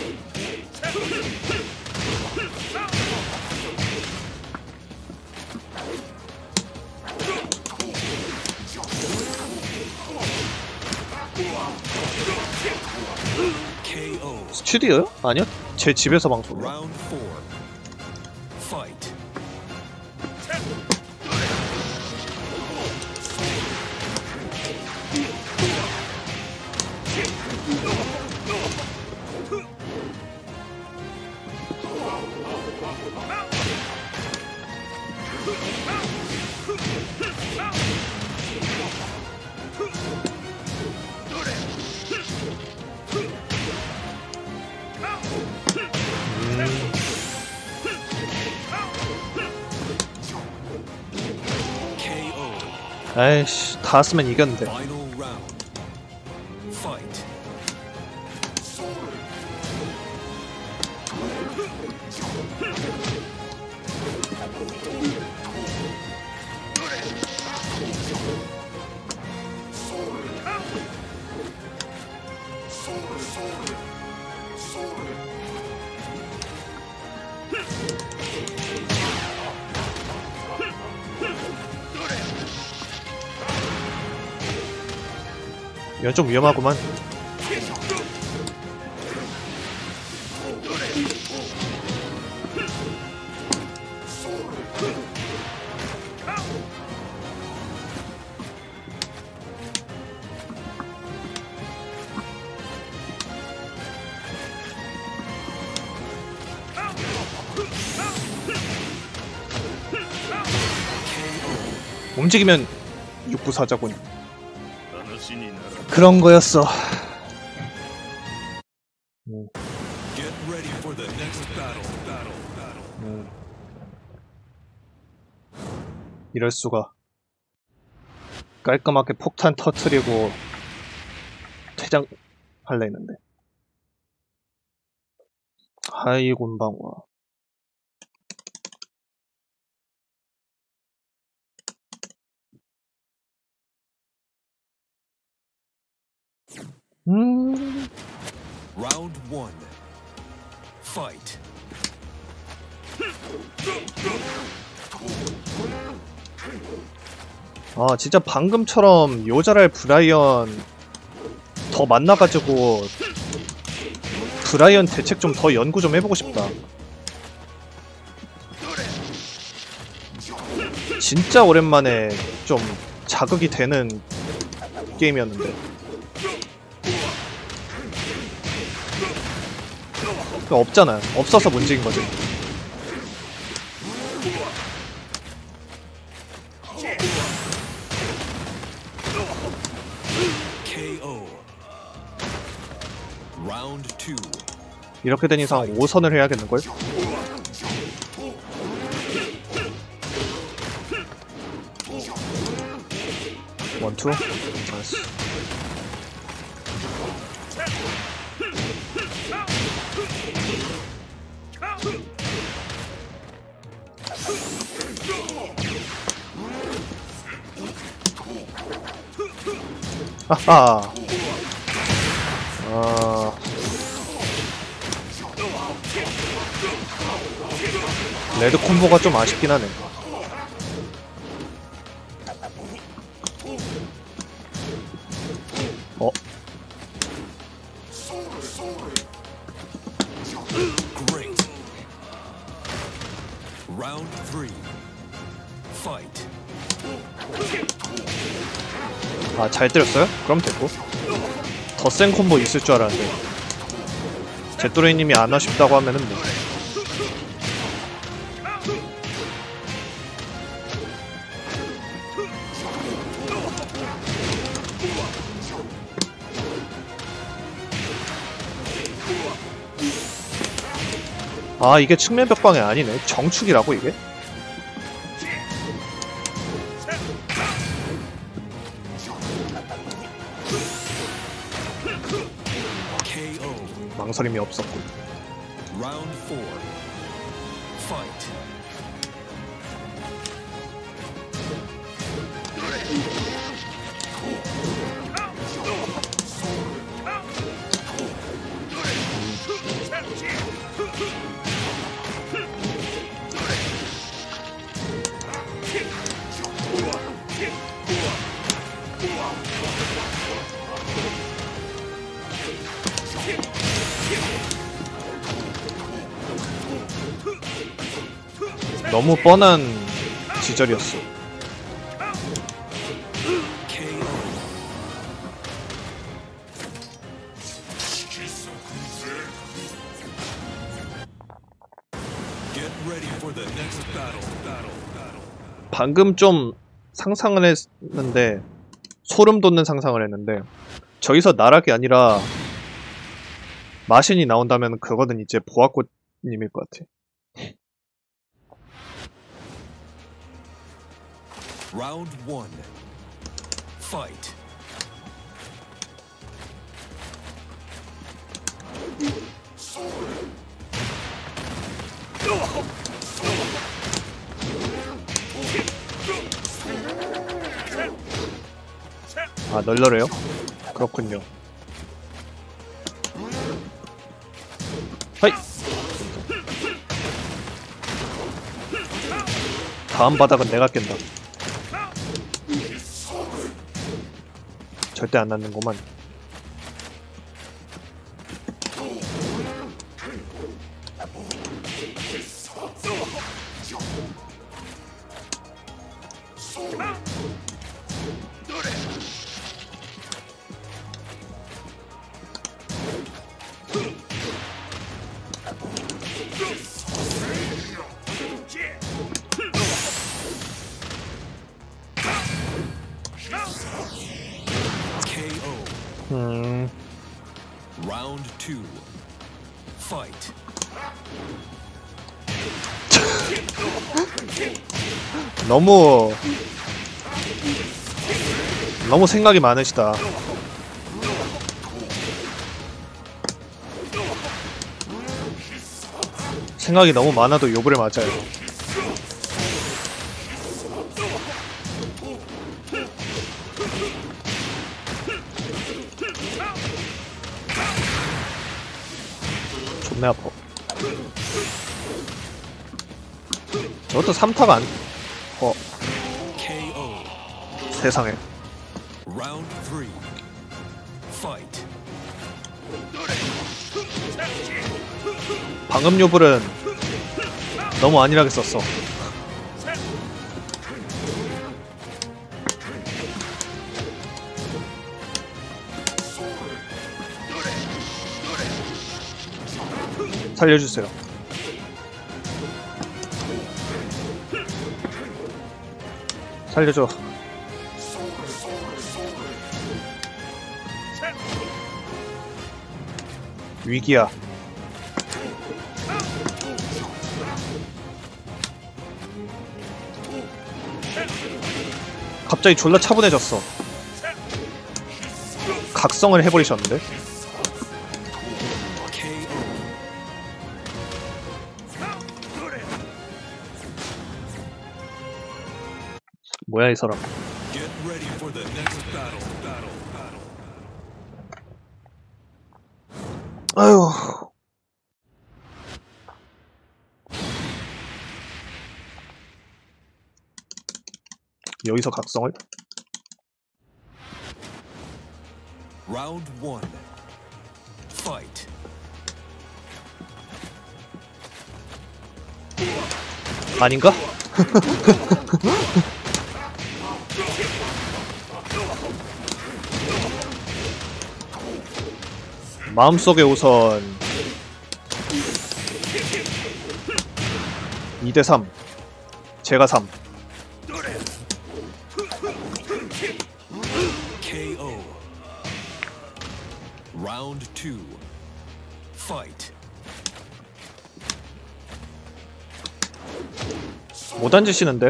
S1: KO.
S2: 스튜디오요? 아니요? 제 집에서 방송.
S1: Round 4. Fight.
S2: 아이씨, 다 쓰면 이겼는데.
S1: Final round. Fight.
S2: 이건 좀 위험하구만. 움직이면 육부사자군. 그런 거였어.
S1: Get ready for the next battle.
S2: 이럴 수가. 깔끔하게 폭탄 터트리고 퇴장 할래 했는데. 하이 곤방와.
S1: Round 1. Fight.
S2: 아 진짜 방금처럼 요자랄 브라이언 더 만나가지고 브라이언 대책 좀 더 연구 좀 해보고 싶다. 진짜 오랜만에 좀 자극이 되는 게임이었는데. 없잖아요. 없어서 문제인 거지.
S1: KO. Round 2.
S2: 이렇게 된 이상 5선을 해야겠는걸? 원투? 나이스. 하하. 레드 콤보가 좀 아쉽긴 하네.
S1: Great. Round 3. Fight.
S2: 아, 잘 때렸어요? 그럼 됐고. 더 센 콤보 있을 줄 알았는데. 제또레이님이 안 아쉽다고 하면은 뭐. 아, 이게 측면 벽방이 아니네. 정축이라고 이게? 망설임이 없었군.
S1: Round 4. Fight.
S2: 너무 뻔한 지절이었어.
S1: Get ready for the next battle.
S2: 방금 좀 상상을 했는데, 소름 돋는 상상을 했는데, 저기서 나락이 아니라 마신이 나온다면 그거는 이제 보아꽃님일 것 같아.
S1: Round 1. Fight.
S2: 아, 널널해요? 그렇군요. 하이! 다음 바닥은 내가 깬다. 절대 안 낫는구만.
S1: KO. Round 2. Fight.
S2: 너무 생각이 많으시다. 생각이 너무 많아도 요불에 맞아요. 존나 아파. 저것도 3타가 안...
S1: KO.
S2: 세상에.
S1: Round 3. Fight.
S2: 방금 요불은 너무 안일하게 썼어. 살려주세요. 살려줘. 위기야. 갑자기 졸라 차분해졌어. 각성을 해버리셨는데? 뭐야 이 사람.
S1: Get ready for the next battle.
S2: 아유. 여기서 각성을?
S1: Round 1. Fight.
S2: 아닌가? 마음속에 우선 2대3 제가 3
S1: KO. Round 2. Fight.
S2: 못 앉으시는데?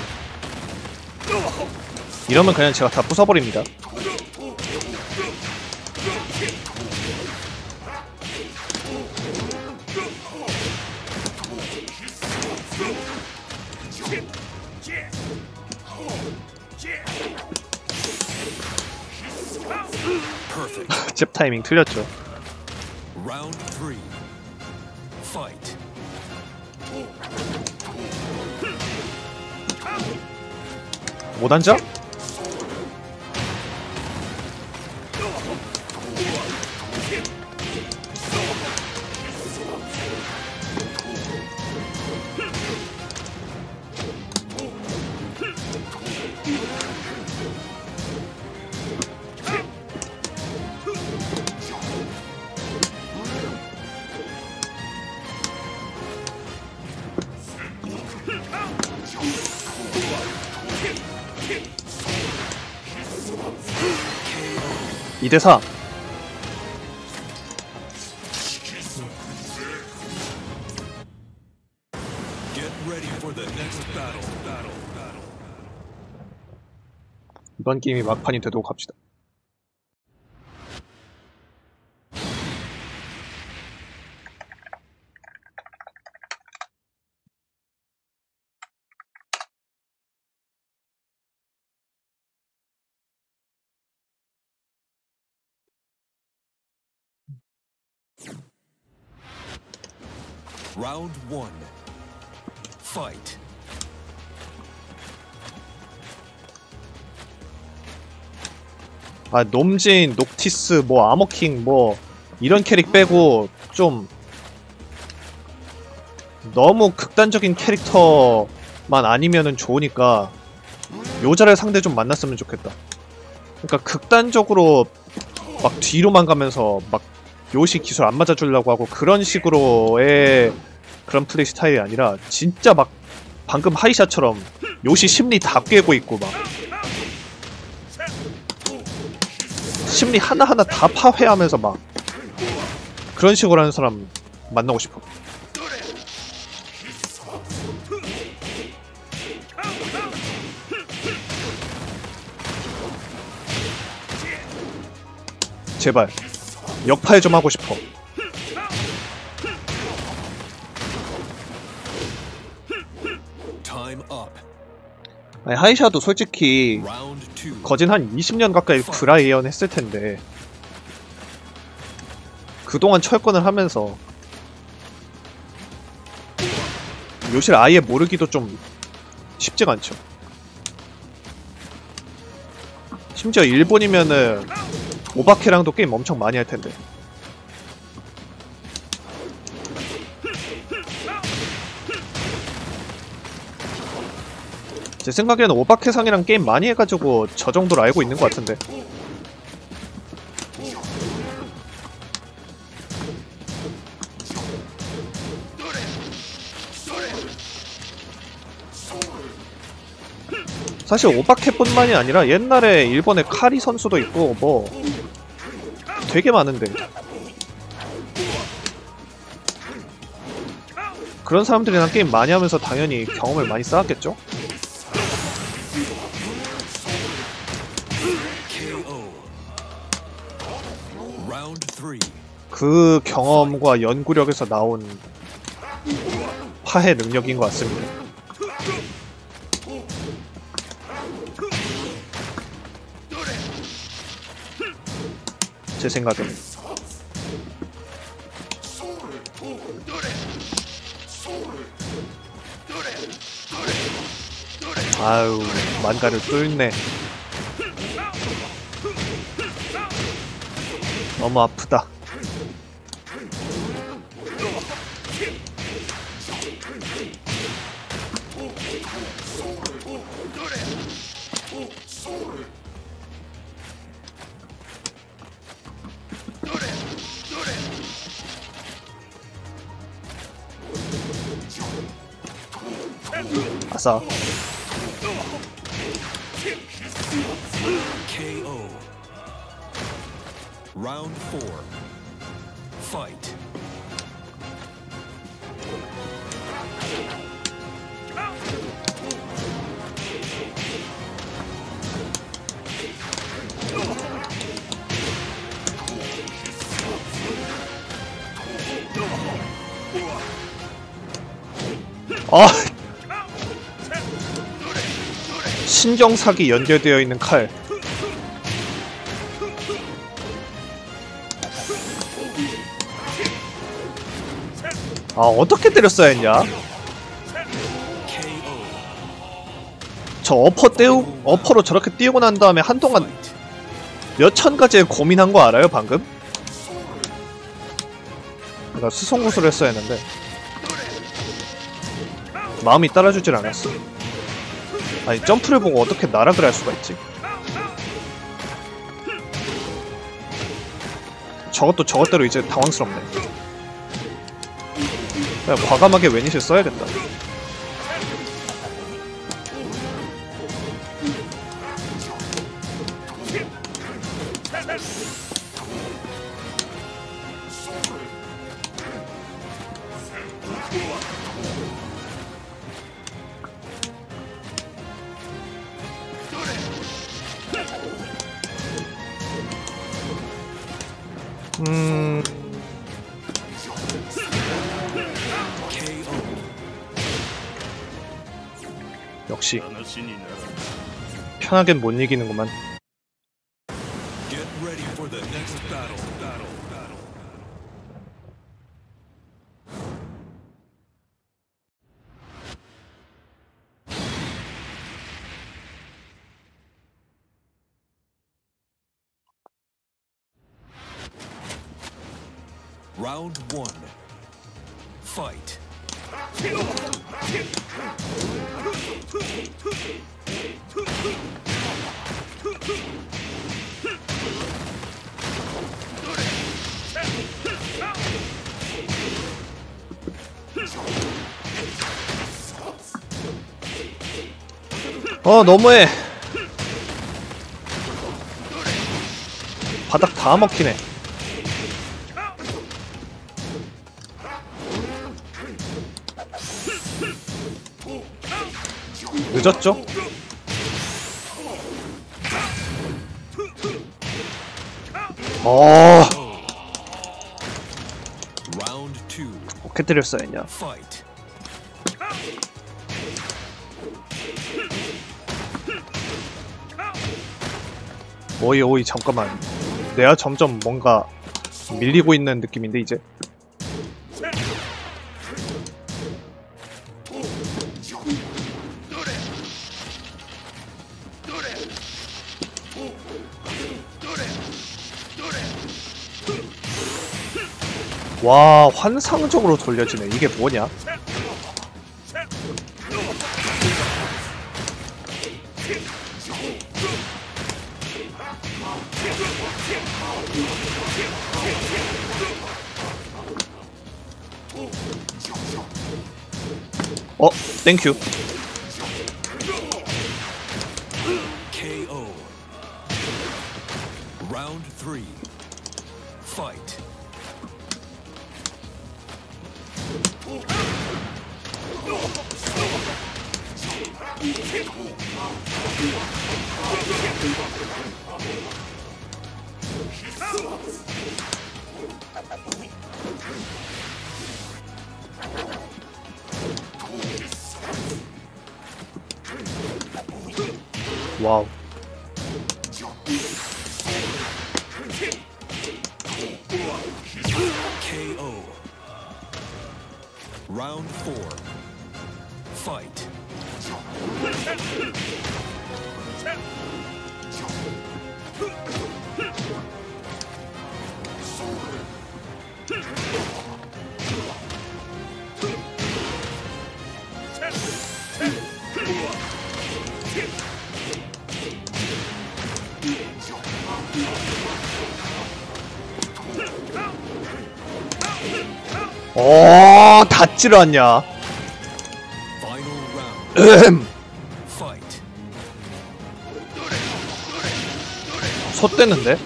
S2: 이러면 그냥 제가 다 부숴버립니다. 잽 타이밍 틀렸죠.
S1: Round 3. Fight.
S2: 못 앉아? 이 대 4.
S1: Get ready for the next battle.
S2: 이번 게임이 막판이 되도록 합시다.
S1: Round 1. Fight.
S2: 아, 놈진, 녹티스, 뭐 아머킹, 뭐 이런 캐릭 빼고 좀 너무 극단적인 캐릭터만 아니면은 좋으니까 요자를 상대 좀 만났으면 좋겠다. 그러니까 극단적으로 막 뒤로만 가면서 막 요시 기술 안 맞아주려고 하고 그런 식으로의 그런 플레이 스타일이 아니라 진짜 막 방금 하이샤처럼 요시 심리 다 꿰고 있고 막 심리 하나하나 다 파괴하면서 막 그런 식으로 하는 사람 만나고 싶어. 제발 역파해 좀 하고 싶어.
S1: Time up.
S2: 아니, 하이샤도 솔직히
S1: Round 2.
S2: 거진 한 20년 가까이 브라이언 했을 텐데 그동안 철권을 하면서 요시를 아예 모르기도 좀 쉽지가 않죠. 심지어 일본이면은 오바케랑도 게임 엄청 많이 할 텐데. 제 생각에는 오바케상이랑 게임 많이 해가지고 저 정도로 알고 있는 것 같은데. 사실 오바케뿐만이 아니라 옛날에 일본의 카리 선수도 있고 뭐 되게 많은데 그런 사람들이랑 게임 많이 하면서 당연히 경험을 많이 쌓았겠죠?
S1: KO. Round 3.
S2: 그 경험과 연구력에서 나온 파해 능력인 것 같습니다. 제 생각에는. 아유, 만가를 뚫네. 너무 아프다. 아싸.
S1: KO. Round 4. Fight.
S2: 아, 신경삭이 연결되어 있는 칼. 아, 어떻게 때렸어야 했냐? 저 어퍼로 저렇게 띄우고 난 다음에 한동안 몇천 가지의 고민한 거 알아요, 방금? 내가 수송구슬을 했어야 했는데 마음이 따라주질 않았어. 아니, 점프를 보고 어떻게 나락을 할 수가 있지? 저것도 저것대로 이제 당황스럽네. 그냥 과감하게 웨닛을 써야겠다. 역시 편하겐 못 이기는구만.
S1: Get ready for the next battle. Round 1. Fight.
S2: 너무해. 바닥 다 먹히네. 늦었죠?
S1: Round 2.
S2: 어떻게 때렸어야 했냐?
S1: Fight.
S2: 오이 잠깐만. 내가 점점 뭔가 밀리고 있는 느낌인데 이제. 와, 환상적으로 돌려지네. 이게 뭐냐? 땡큐.
S1: KO. Round 3. Fight.
S2: 와우.
S1: KO. Round 4. Fight.
S2: 닿지를 않냐.
S1: Final round. Fight.
S2: 솟대는데?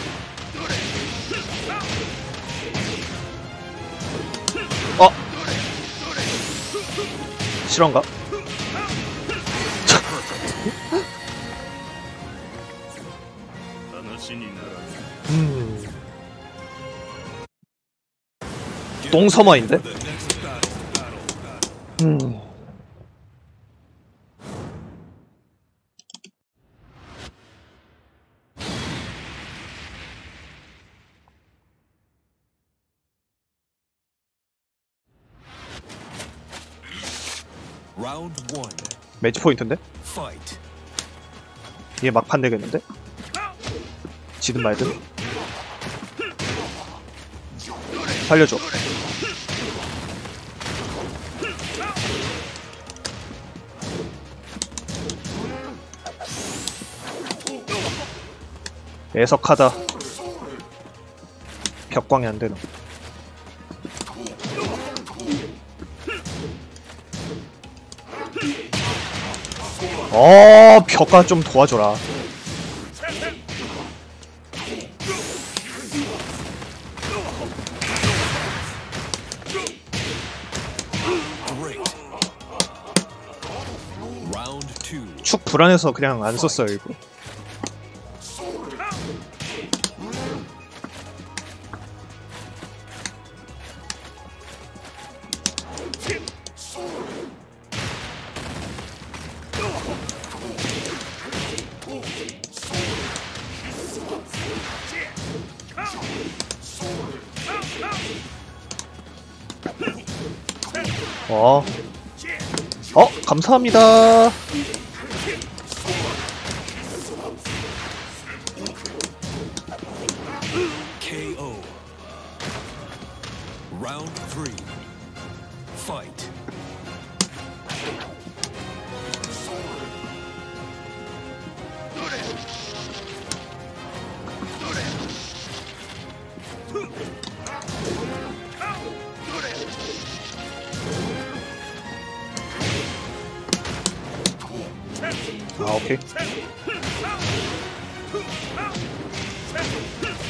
S2: 실화인가? 똥서머인데?
S1: The next battle. Round 1.
S2: 매치 포인트인데?
S1: Fight.
S2: 얘 막판 되겠는데? 지든 말든. 살려줘. 애석하다. 벽광이 안 되나? 벽과 좀 도와줘라.
S1: Great. Round 2.
S2: 축 불안해서 그냥 안 썼어요, 이거. 감사합니다.
S1: KO. Round 3. Fight.
S2: 오케이.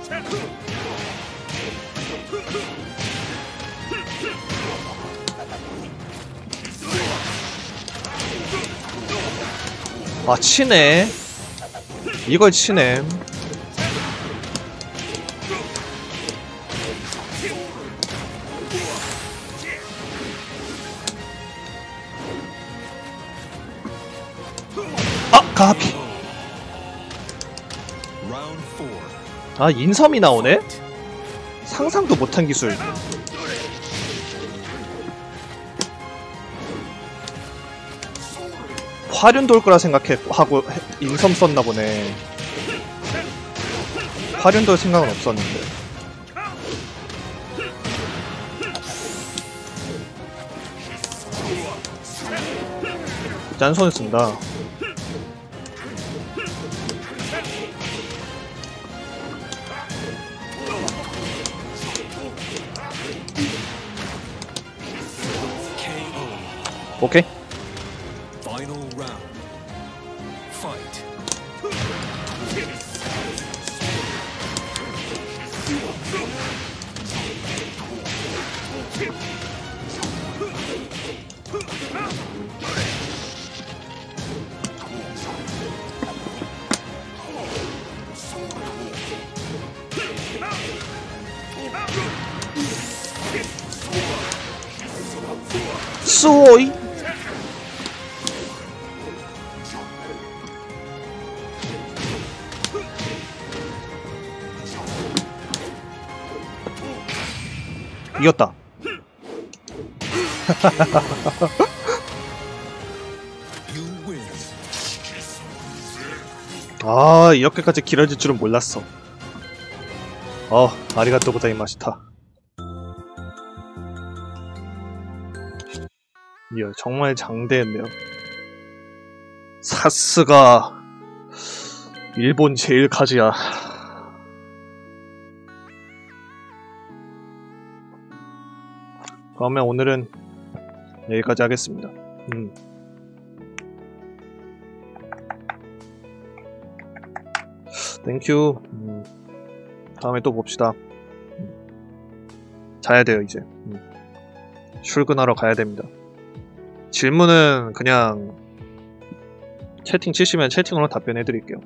S2: 아, 치네. 이걸 치네. 아, 가비.
S1: Round 4.
S2: 아, 인섬이 나오네? 상상도 못한 기술. 화륜 돌 거라 생각하고 인섬 썼나 보네. 화륜 돌 생각은 없었는데. 짠손을 쓴다. 오케이.
S1: Final round. Fight.
S2: 쏘이. 이겼다.
S1: You win.
S2: 아, 이렇게까지 길어질 줄은 몰랐어. 아리가또 고자이마시타. 이야, 정말 장대했네요. 사스가 일본 제일 가지야. 그러면 오늘은 여기까지 하겠습니다. 땡큐. 다음에 또 봅시다. 자야 돼요, 이제. 출근하러 가야 됩니다. 질문은 그냥 채팅 치시면 채팅으로 답변해 드릴게요.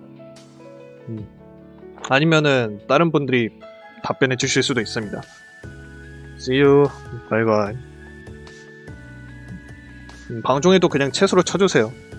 S2: 아니면은 다른 분들이 답변해 주실 수도 있습니다. See you. 바이바이. 방송에도 그냥 채소로 쳐주세요.